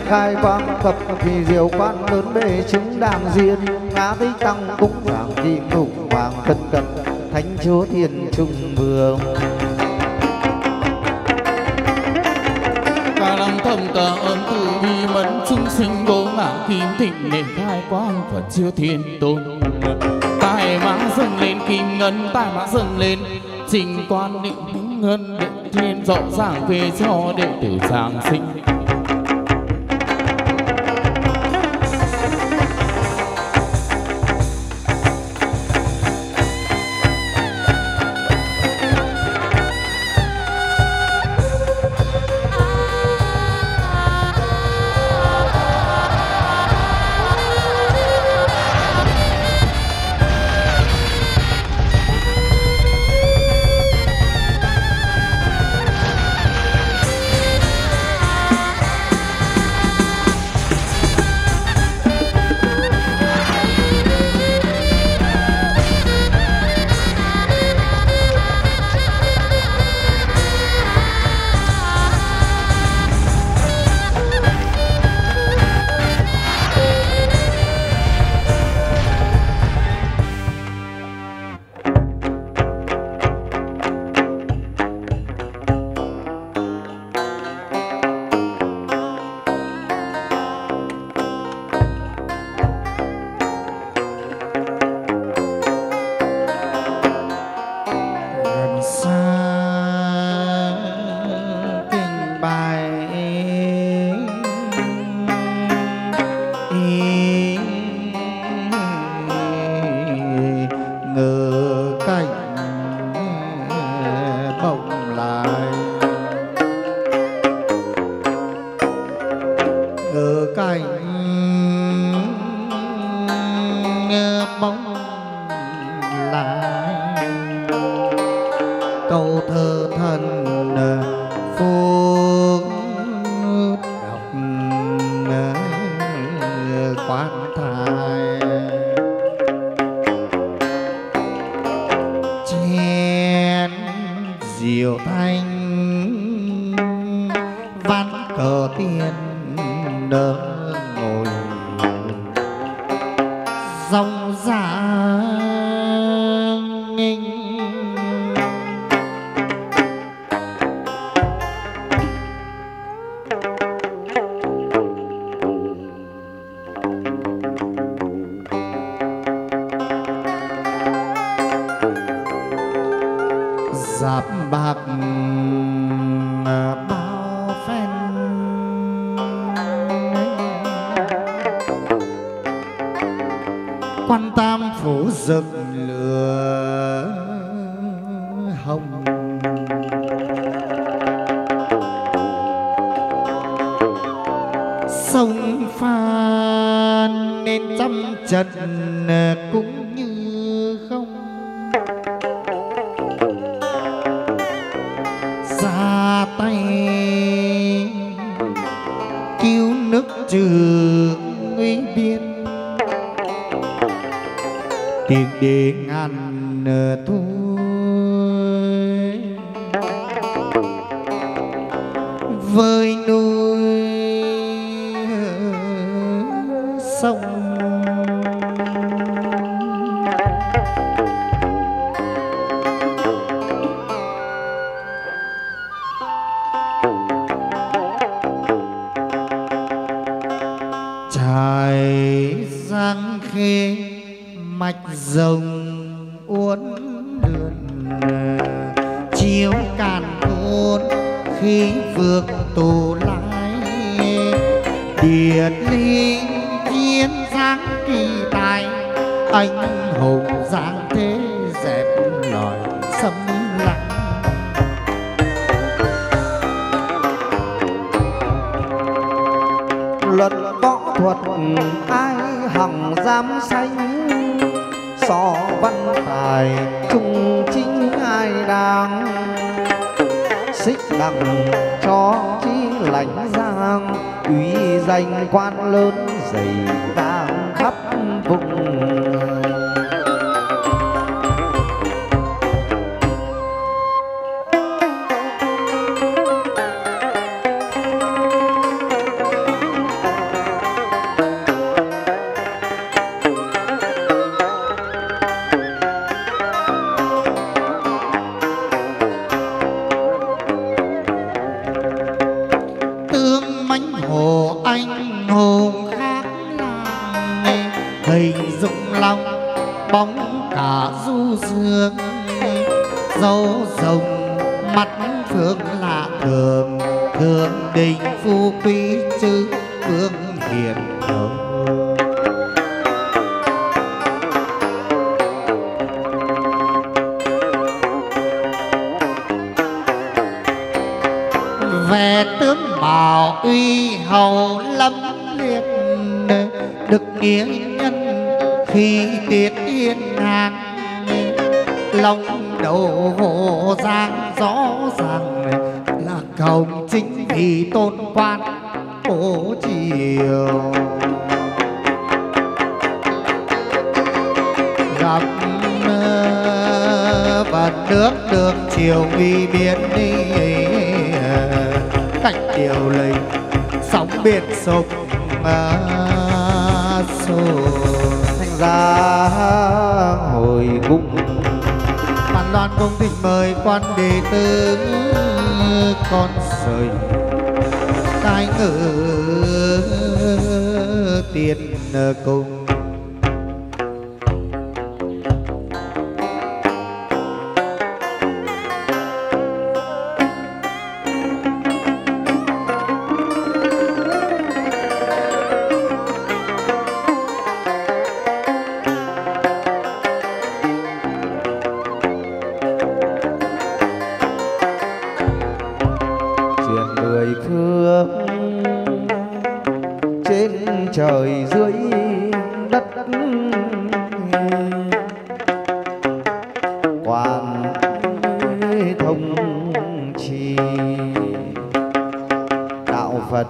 khai quang thập kỳ diệu quan lớn bề chứng đàm diên ngã tích tăng cúng giảng kim lục hoàng thân cận thánh chúa thiên trung vương. Ca lăng thầm cả ơn từ bi mẫn chúng sinh vô ngã kim thịnh để khai quang Phật chiếu thiên tôn. Tài mã dâng lên kim ngân, tài mã dâng lên trình quan định ngân đệ thiên rõ ràng về cho đệ tử giảng sinh. Quan lớn dày vang khắp vùng. dương dấu rồng mắt phương lạ thường thường đình phú quý chữ phương hiền hậu. Về tướng bảo uy hầu lâm liệt được nghĩa nhân khi tiết yên hàng lòng đầu hồ giang rõ ràng là công chính vì tôn quan cố triều gặp và nước được chiều uy biến đi cảnh điều lệnh sóng biển sục thành ra hồi cung Phản Loan cung thỉnh mời quan đệ tử con sơi tai ngự tiền cung. Trời dưới đất quan thông trì đạo Phật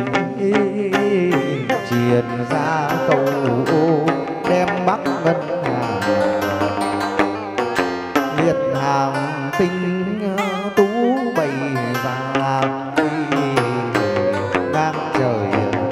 truyền ra câu đem Bắc Vân Hà liệt hàng tinh tú bày ra ngang trời.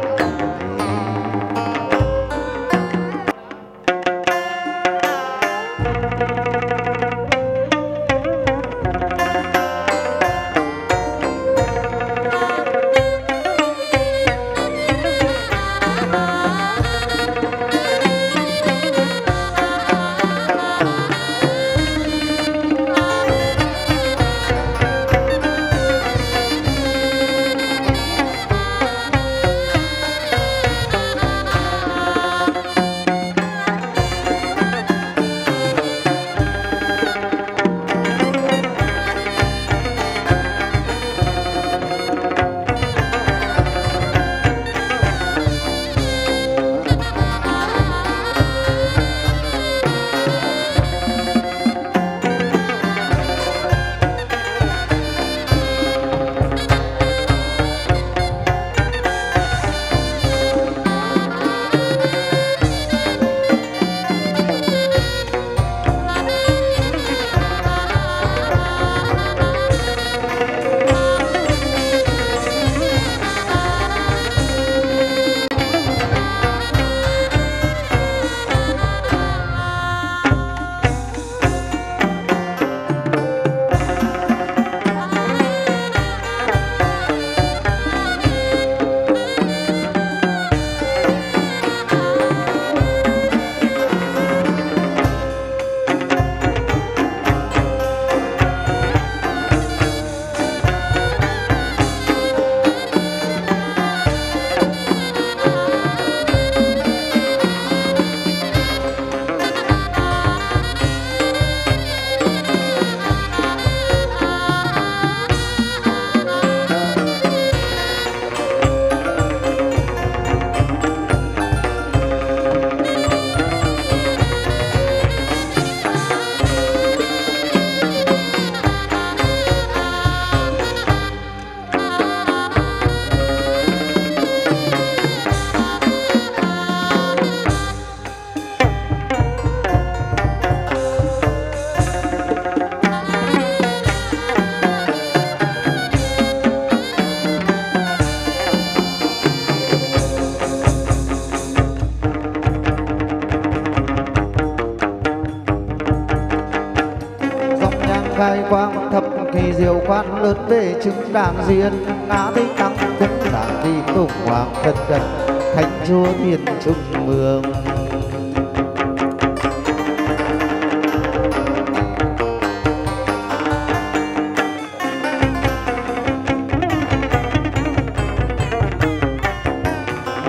khai quang thập kỳ diệu quan lớn về chứng đàn diên ngã thích tăng cũng đàn đi tùng hoàng cật cật thánh chúa thiên trung mường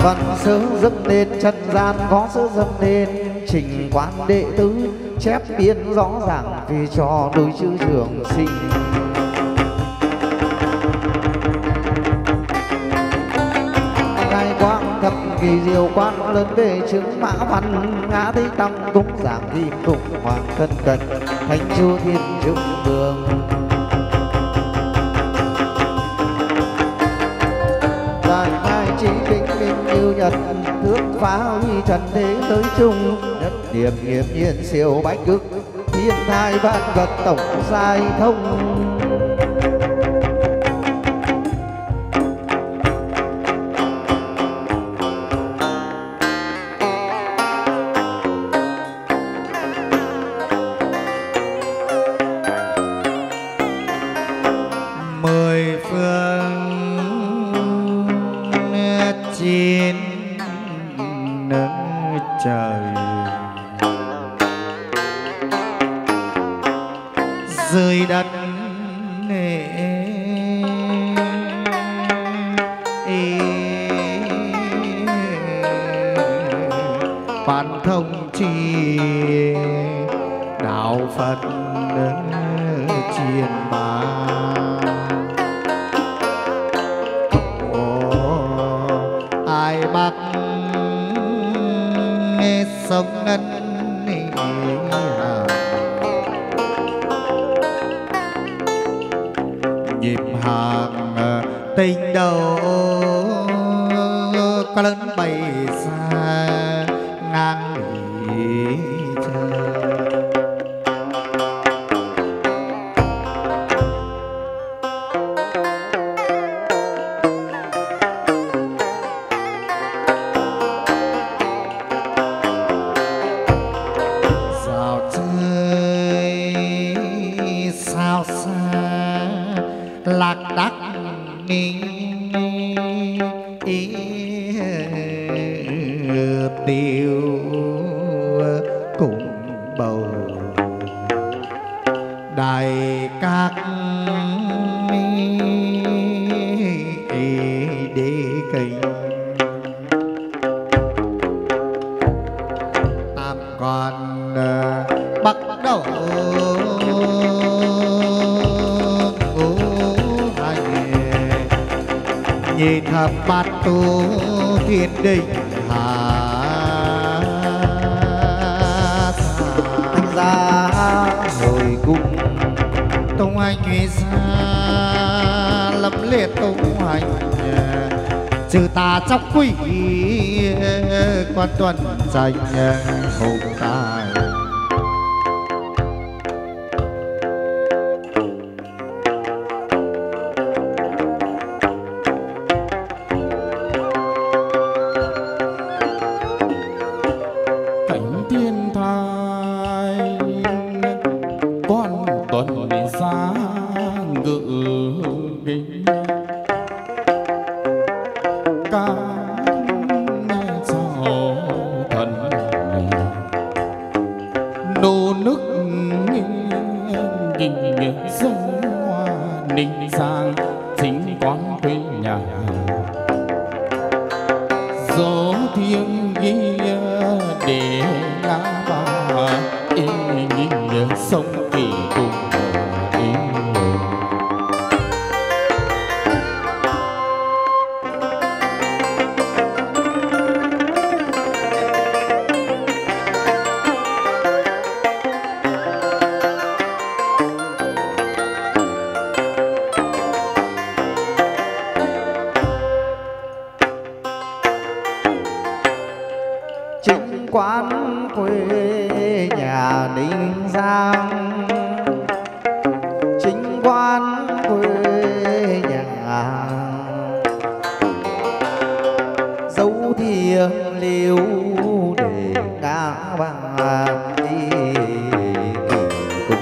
Văn sớ dâng lên trần gian có sớ dâng lên, trình quan đệ tứ chép biên rõ ràng vì cho đôi chữ trường sinh. Ngài quang thập kỳ diệu quan lớn về chứng mã văn, ngã thích tăng cúng giảng kim tụng hoàng thân cận, thánh chúa thiên trung đường. Đại khai trí kính minh như nhật, thước phá huy trần thế tới chung, nhất điểm nghiêm nhiên siêu bách cực, thiên thai vạn vật tổng sai thông. Rơi đất quan thông chi đạo Phật chiền bá. Ai bắc sông ngân nhịp hàng tình đầu có lớn bay xa ngang nghỉ trời. Dạo chơi sao xa lạc đắc tiêu cùng bầu đại các đế kinh tam quan bắt đầu nhị thập bát tu thiên đình hạ ra hồi cung tung hành nguy xa lâm liệt tung hành trừ tà chóc quỷ quan tuần dành hùng tài. quán quê nhà Ninh Giang, chính quán quê nhà dấu thiêng liêu để ngã vàng đi cùng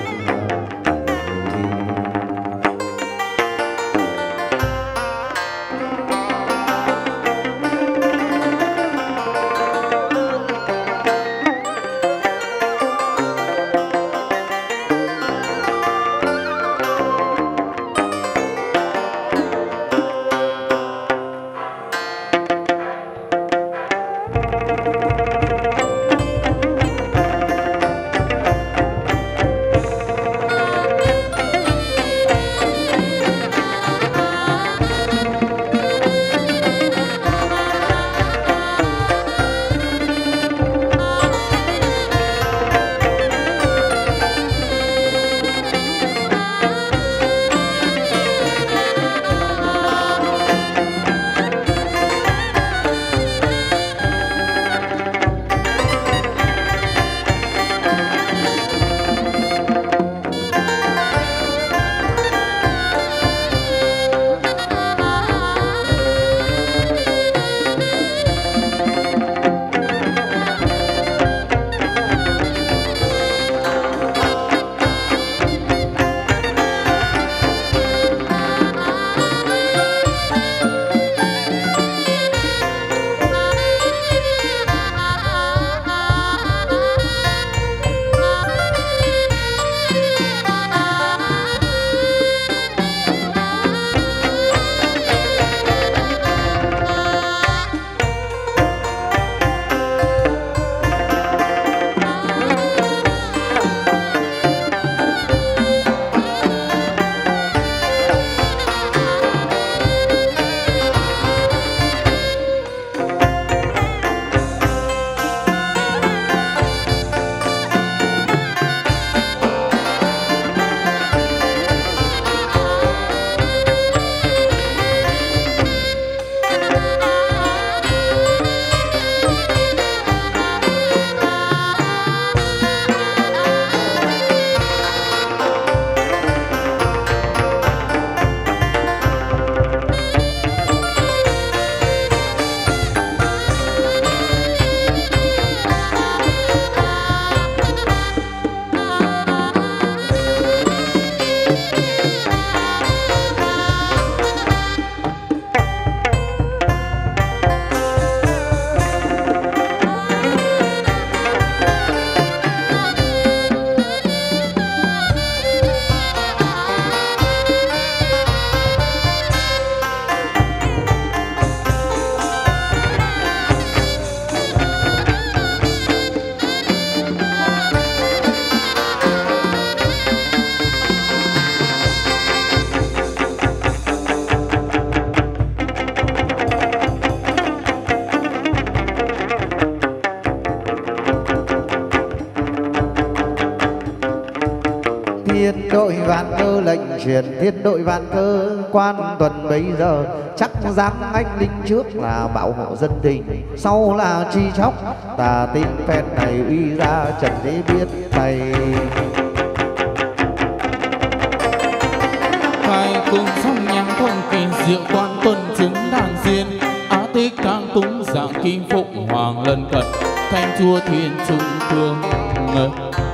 thiên đội vạn cơ, lệnh truyền thiên đội vạn cơ. Quan tuần bây giờ chắc dám anh linh, trước là bảo hộ dân tình, sau là chi chóc. Ta tin phen này uy ra trần thế biết thầy. Khai cùng song nhang thông kỳ diệu, quan tuần chứng đàn diên. Á tích càng túng dạng kim phụng hoàng lần cận, thanh chúa thiên trung phương ngờ.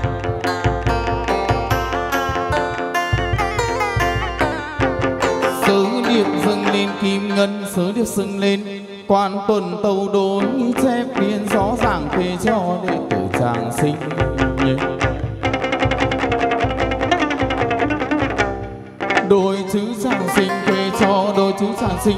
Sớ điệp dâng lên kim ngân, sớ điệp dâng lên quan tuần tàu đối chép biên rõ ràng kê cho đệ tử tràng sinh. Đôi chữ tràng sinh kê cho đôi chữ tràng sinh.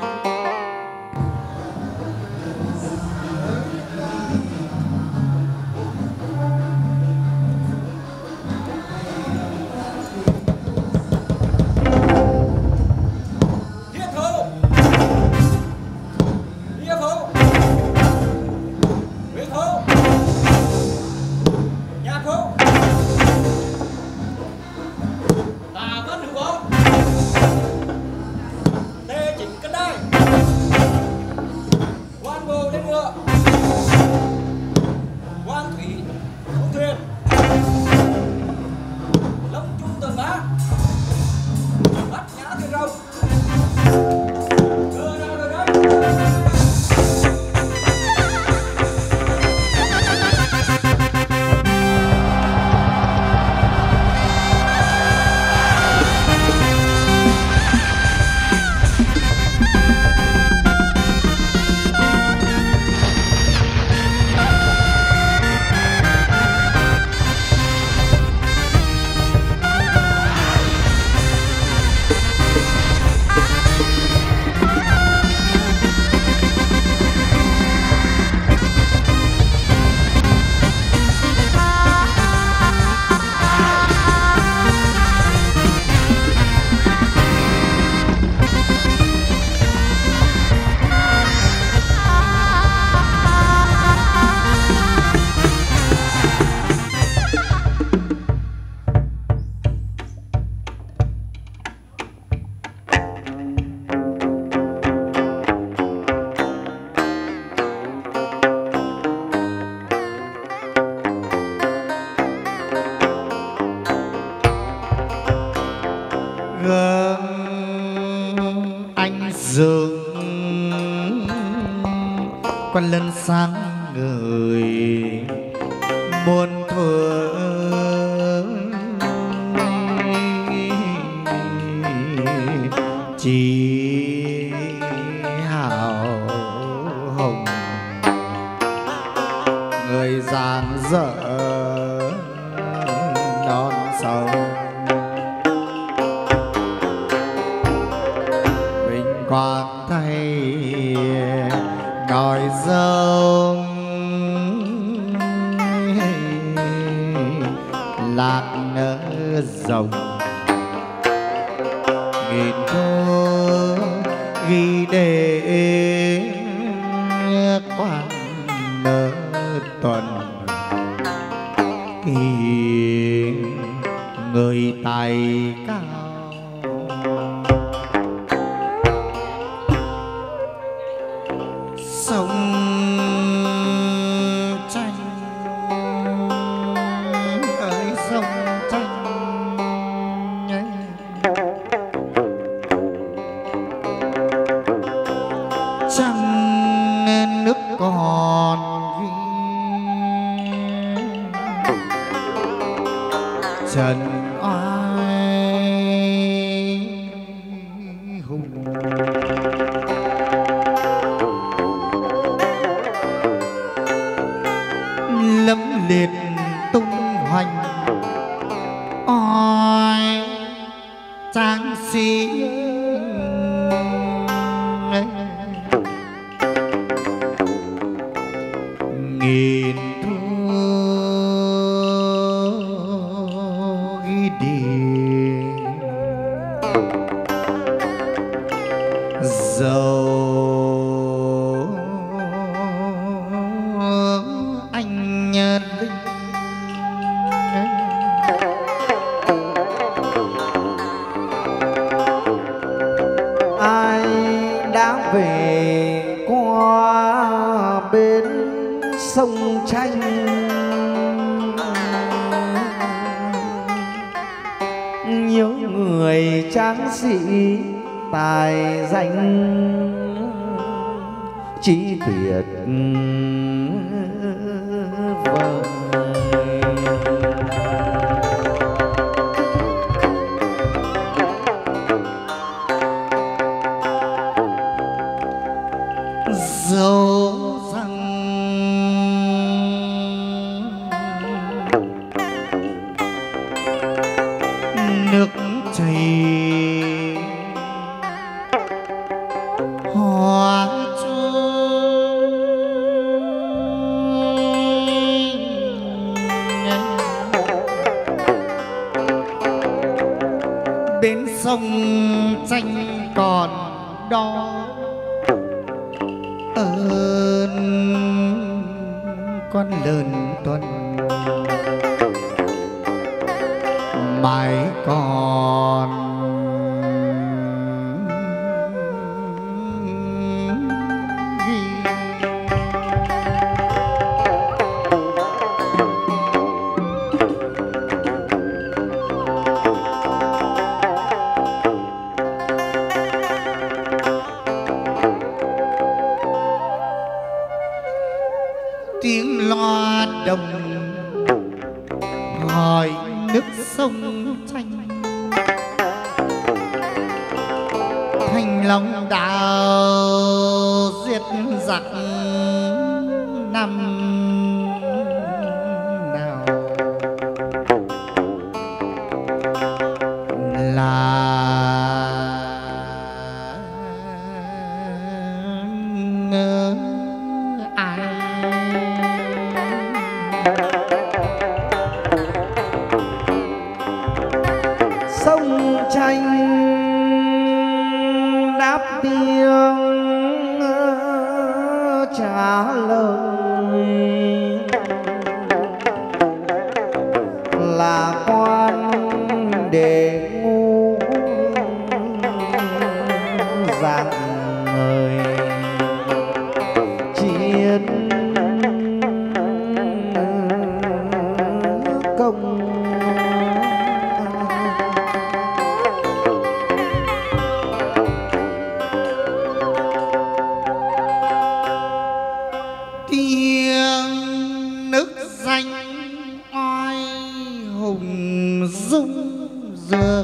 Quan lần sáng người muôn thuở, chỉ hào hồng người giang dở non sông. Vinh quang thay ngòi rông lạc nở rồng, nghìn thu ghi để quan nở tuần kỳ người tài cao. Sông tranh ơi sông tranh, trăng nước còn ghi trần oai hùng. Lẫm liệt tung hoành oi trang sĩ, nghìn thu ghi điền dầu anh linh. nhiều người tráng sĩ tài danh trí tuyệt vời. dẫu rằng nước chảy hoa trôi, bến sông tranh còn đó ơn con lớn tuần mãi còn ghi. Tiếng loa đồng hỏi nước sông tranh, Thanh Long đào giết giặc năm nào là ngờ ai. Sông tranh đáp tiếng trả lời là quan để ngu dạng người chiến công. Tiếng nước danh oai hùng dung dược,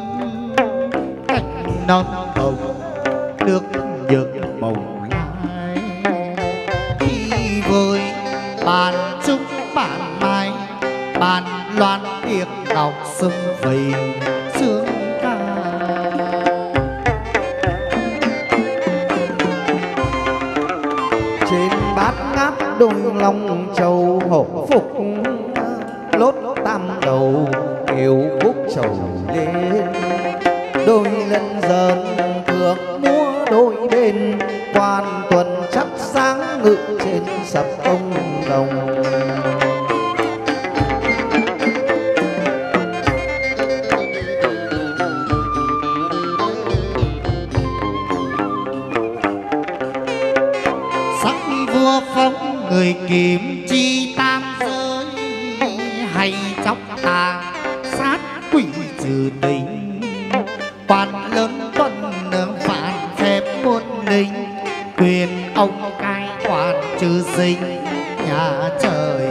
cánh non hồng nước nhược mộng lai. Khi với bàn trúc bàn mai, bàn loan tiệc ngọc sông vầy sương ca. Trên bát ngát đôi long châu hổ phục, lốt tam đầu kêu khúc trầu lên. Đôi lần dần thượng múa đôi bên, quan tuần chắc sáng ngự trên sập ông đồng. Vua phóng người kiếm chi tam giới, hay chóc tà sát quỷ trừ tình. Quan lớn tuân phản phép muôn linh, quyền ông cai quản trừ sinh nhà trời.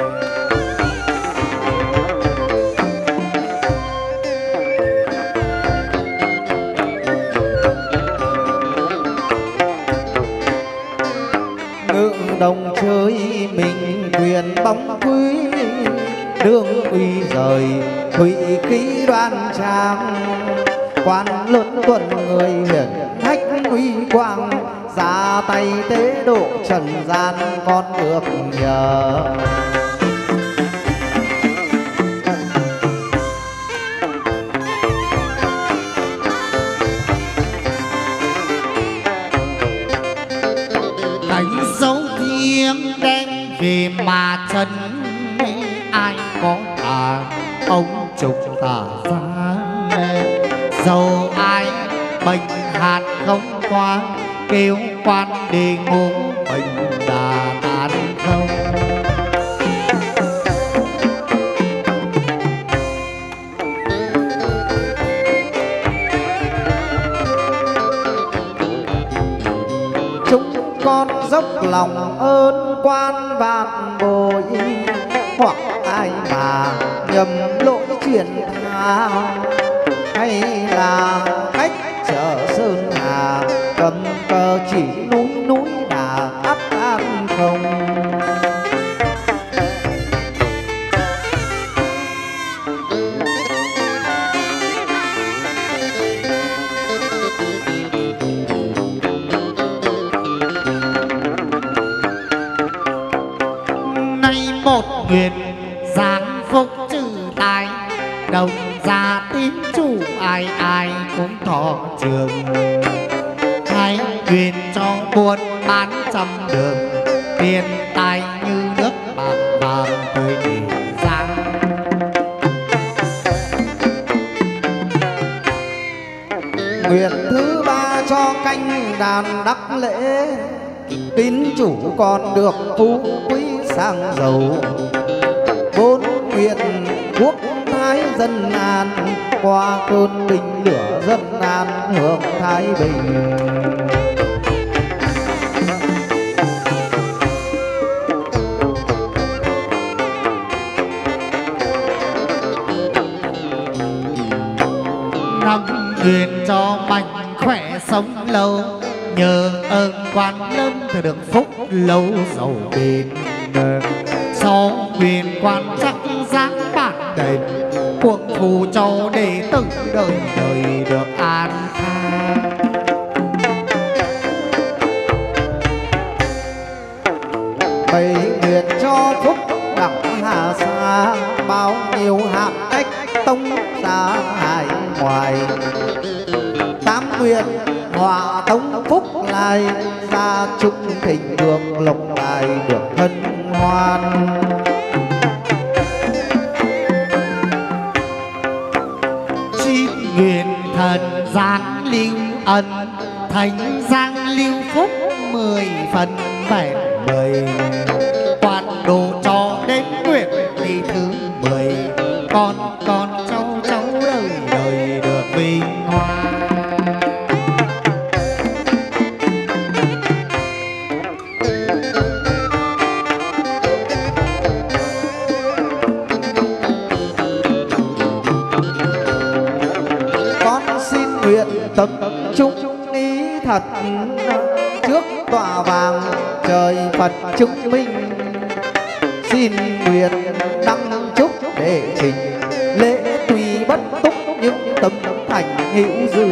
Ngự đồng chơi mình quyền bóng quý, đương uy rời thủy khí đoan trang. Quan lớn tuần người hiển hách uy quang, ra tay tế độ trần gian con được nhờ. Đánh dấu thiêng đen vì mà chân, ai có tà ông trục tà ra. Dầu ai bệnh hạt không qua, kêu quan đề ngủ bệnh đà tàn không. dốc lòng ơn quan vạn bội, hoặc ai mà nhầm lỗi chuyện tha, hay là cách chợ Sơn Hà cầm cờ chỉ núi núi đà ắt an không. Một nguyện giáng phúc trừ tai, đồng gia tín chủ ai ai cũng thọ trường. Hai nguyện cho buôn bán trăm đường, tiền tài như nước bạc vàng tới để giang. Nguyện thứ ba cho canh đàn đắc lễ, tín chủ còn được phú quý sang giàu. Bốn nguyện quốc thái dân an, qua cơn bình lửa dân an hưởng thái bình. Năm nguyện cho mạnh khỏe sống lâu, nhờ ơn quan lớn thì được phúc lâu giàu bền. Sáu nguyện quan chắc dáng bản đền, cuộc phù cho đệ tử đời đời được an khang. Bảy nguyện cho phúc đẳng hà xa, bao nhiêu hạt ách tông ra hải ngoài. Tám nguyện hòa tống phúc lai, gia chúc thịnh vượng lộc tài được hân hoan. Chín nguyện thần giáng lưu ân, thành giang lưu phúc 10 phần vẹn 10. Quan đồ cho đến nguyện đi thứ 10, con cháu cháu đời đời được vinh hoa. Nguyện tập trung ý thật, trước tọa vàng trời Phật chứng minh. Xin nguyện đăng chúc để trình, lễ tuy bất túc nhưng tâm thành hữu dư.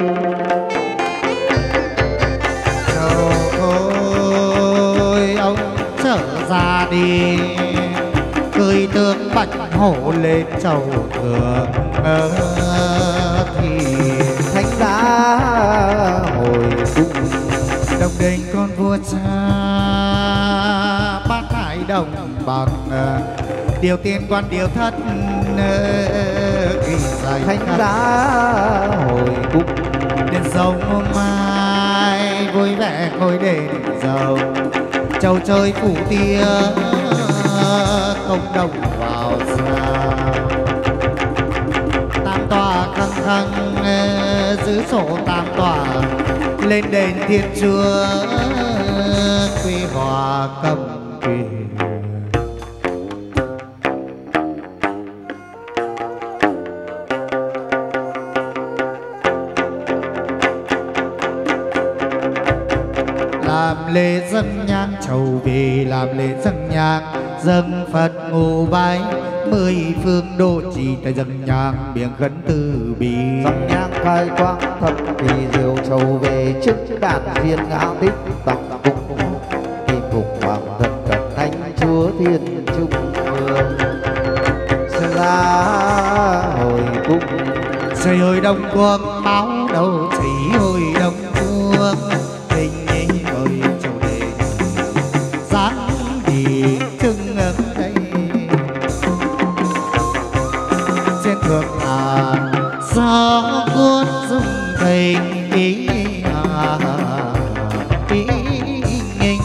Ôi ông trở ra đi, cười tướng bạch hổ lên chầu thượng thì thánh giá hồi cung. Đồng đình con vua cha bát hải đồng bằng, điều tiên quan điều thất kỳ dày. Thánh giá hồi cung. Đền sông hôm mai vui vẻ ngồi đền dầu, châu chơi phủ tia công đồng vào xa. Tam tòa khăng khăng giữ sổ tam tòa, lên đền thiên chúa quy hòa cầm quyền. Làm lễ dâng nhang trầu về, làm lễ dâng nhang dâng Phật ngũ bái. 10 phương độ trì tại dâng nhang miệng khấn từ bi. Dâng nhang khai quang thập kỳ diệu trầu về, trước đàn viên ngã tích tặng cung. Kim phục hoàng thần cận thánh chúa thiên trung vương, ra hồi cung. Trời ơi đông quân máu đầu chỉ hồi đông quân, tình ơi châu đề dáng đi trưng ở đây. Trên thượng là gió cuốn dung tình ý nghinh.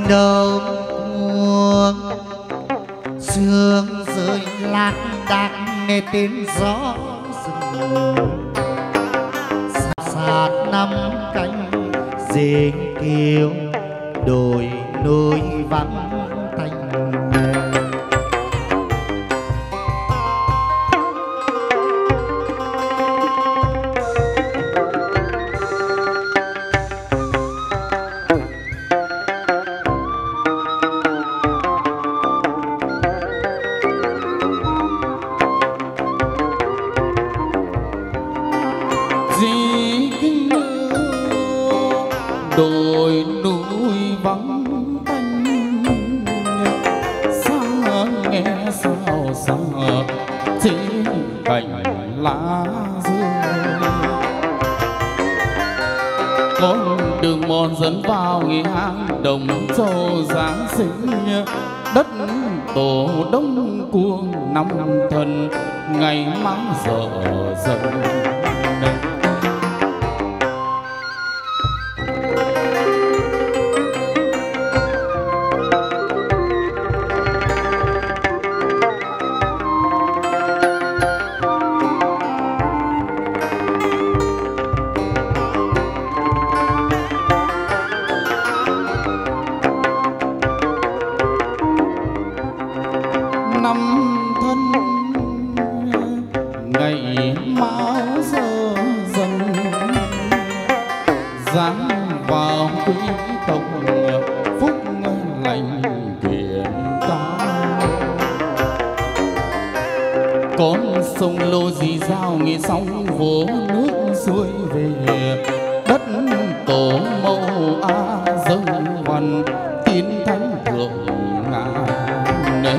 đầu cuồng sương rơi lạc đác nghe tiếng gió rừng sát năm cánh rền kêu đồi núi vắng tanh. đồi núi vắng tanh xa nghe sao xa trên cành lá rơi. Con đường mòn dẫn vào nghĩa hang đồng châu Giáng sinh, đất tổ đông cuồng năm thân ngày mắng dở dần. Con sông Lô dì dào nghe sóng vỗ nước xuôi về, đất tổ mẫu a dâng văn tiến thánh thượng ngàn nơi.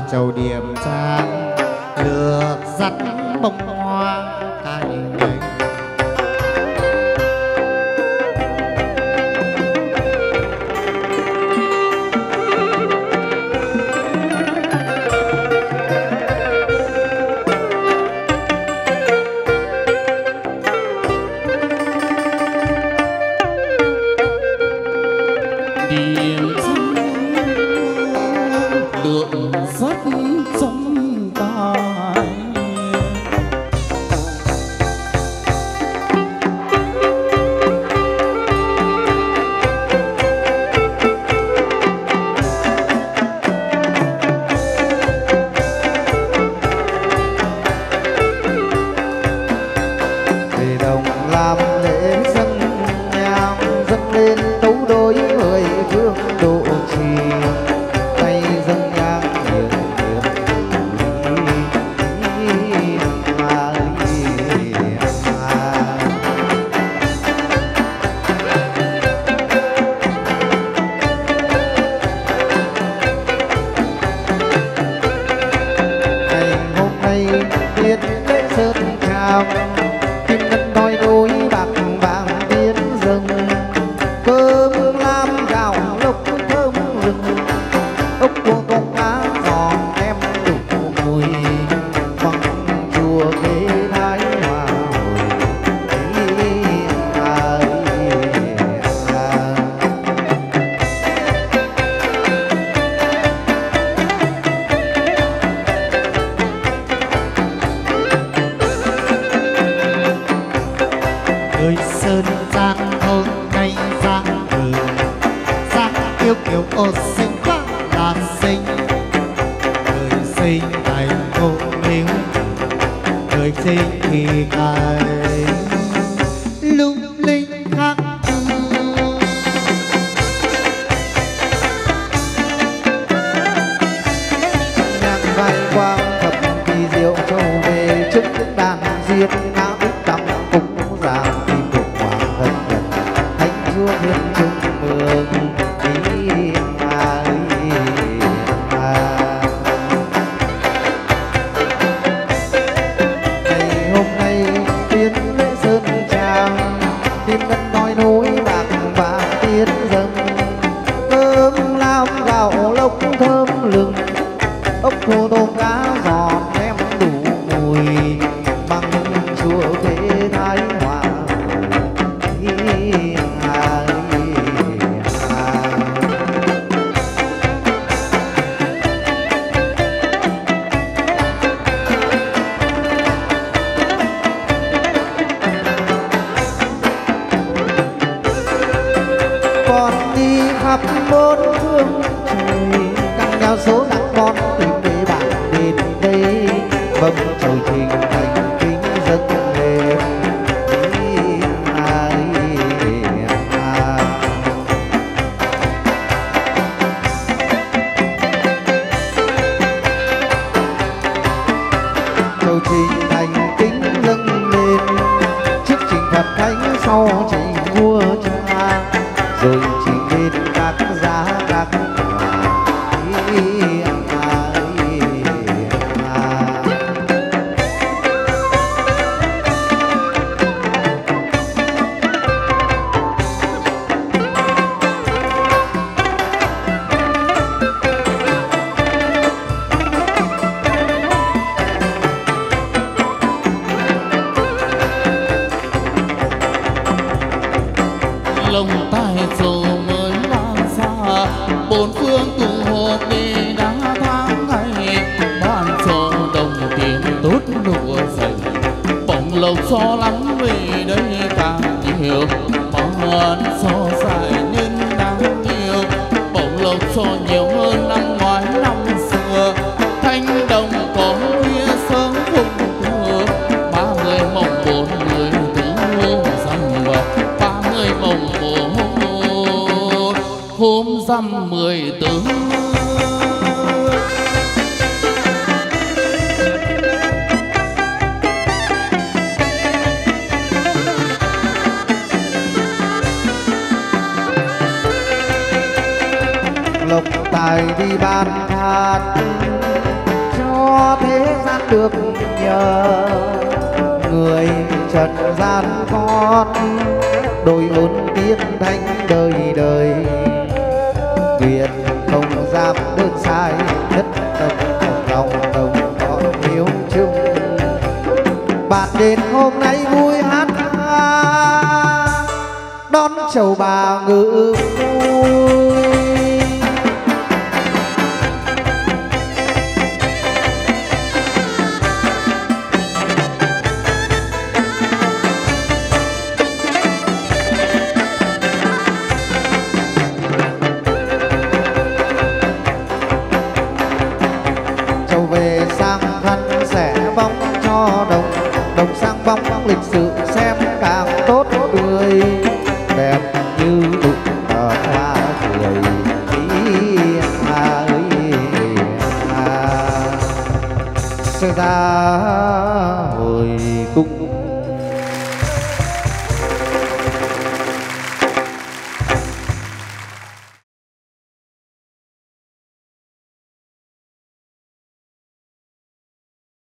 châu điểm trang lược dắt bông hoa cài ngày. lộc tài đi ban hát được nhờ. Người trần gian con đôi ôn tiên thanh đời đời, nguyện không dám đơn sai, nhất tâm lòng đồng con hiếu chung. Bạn đến hôm nay vui hát đón chầu bà ngự vui. Chầu về sang khăn sẽ bóng cho đồng, đồng sang bóng lịch sự xem càng tốt tươi, đẹp như nụ hoa cười ý hà ơi hà. Sẽ ra hồi cung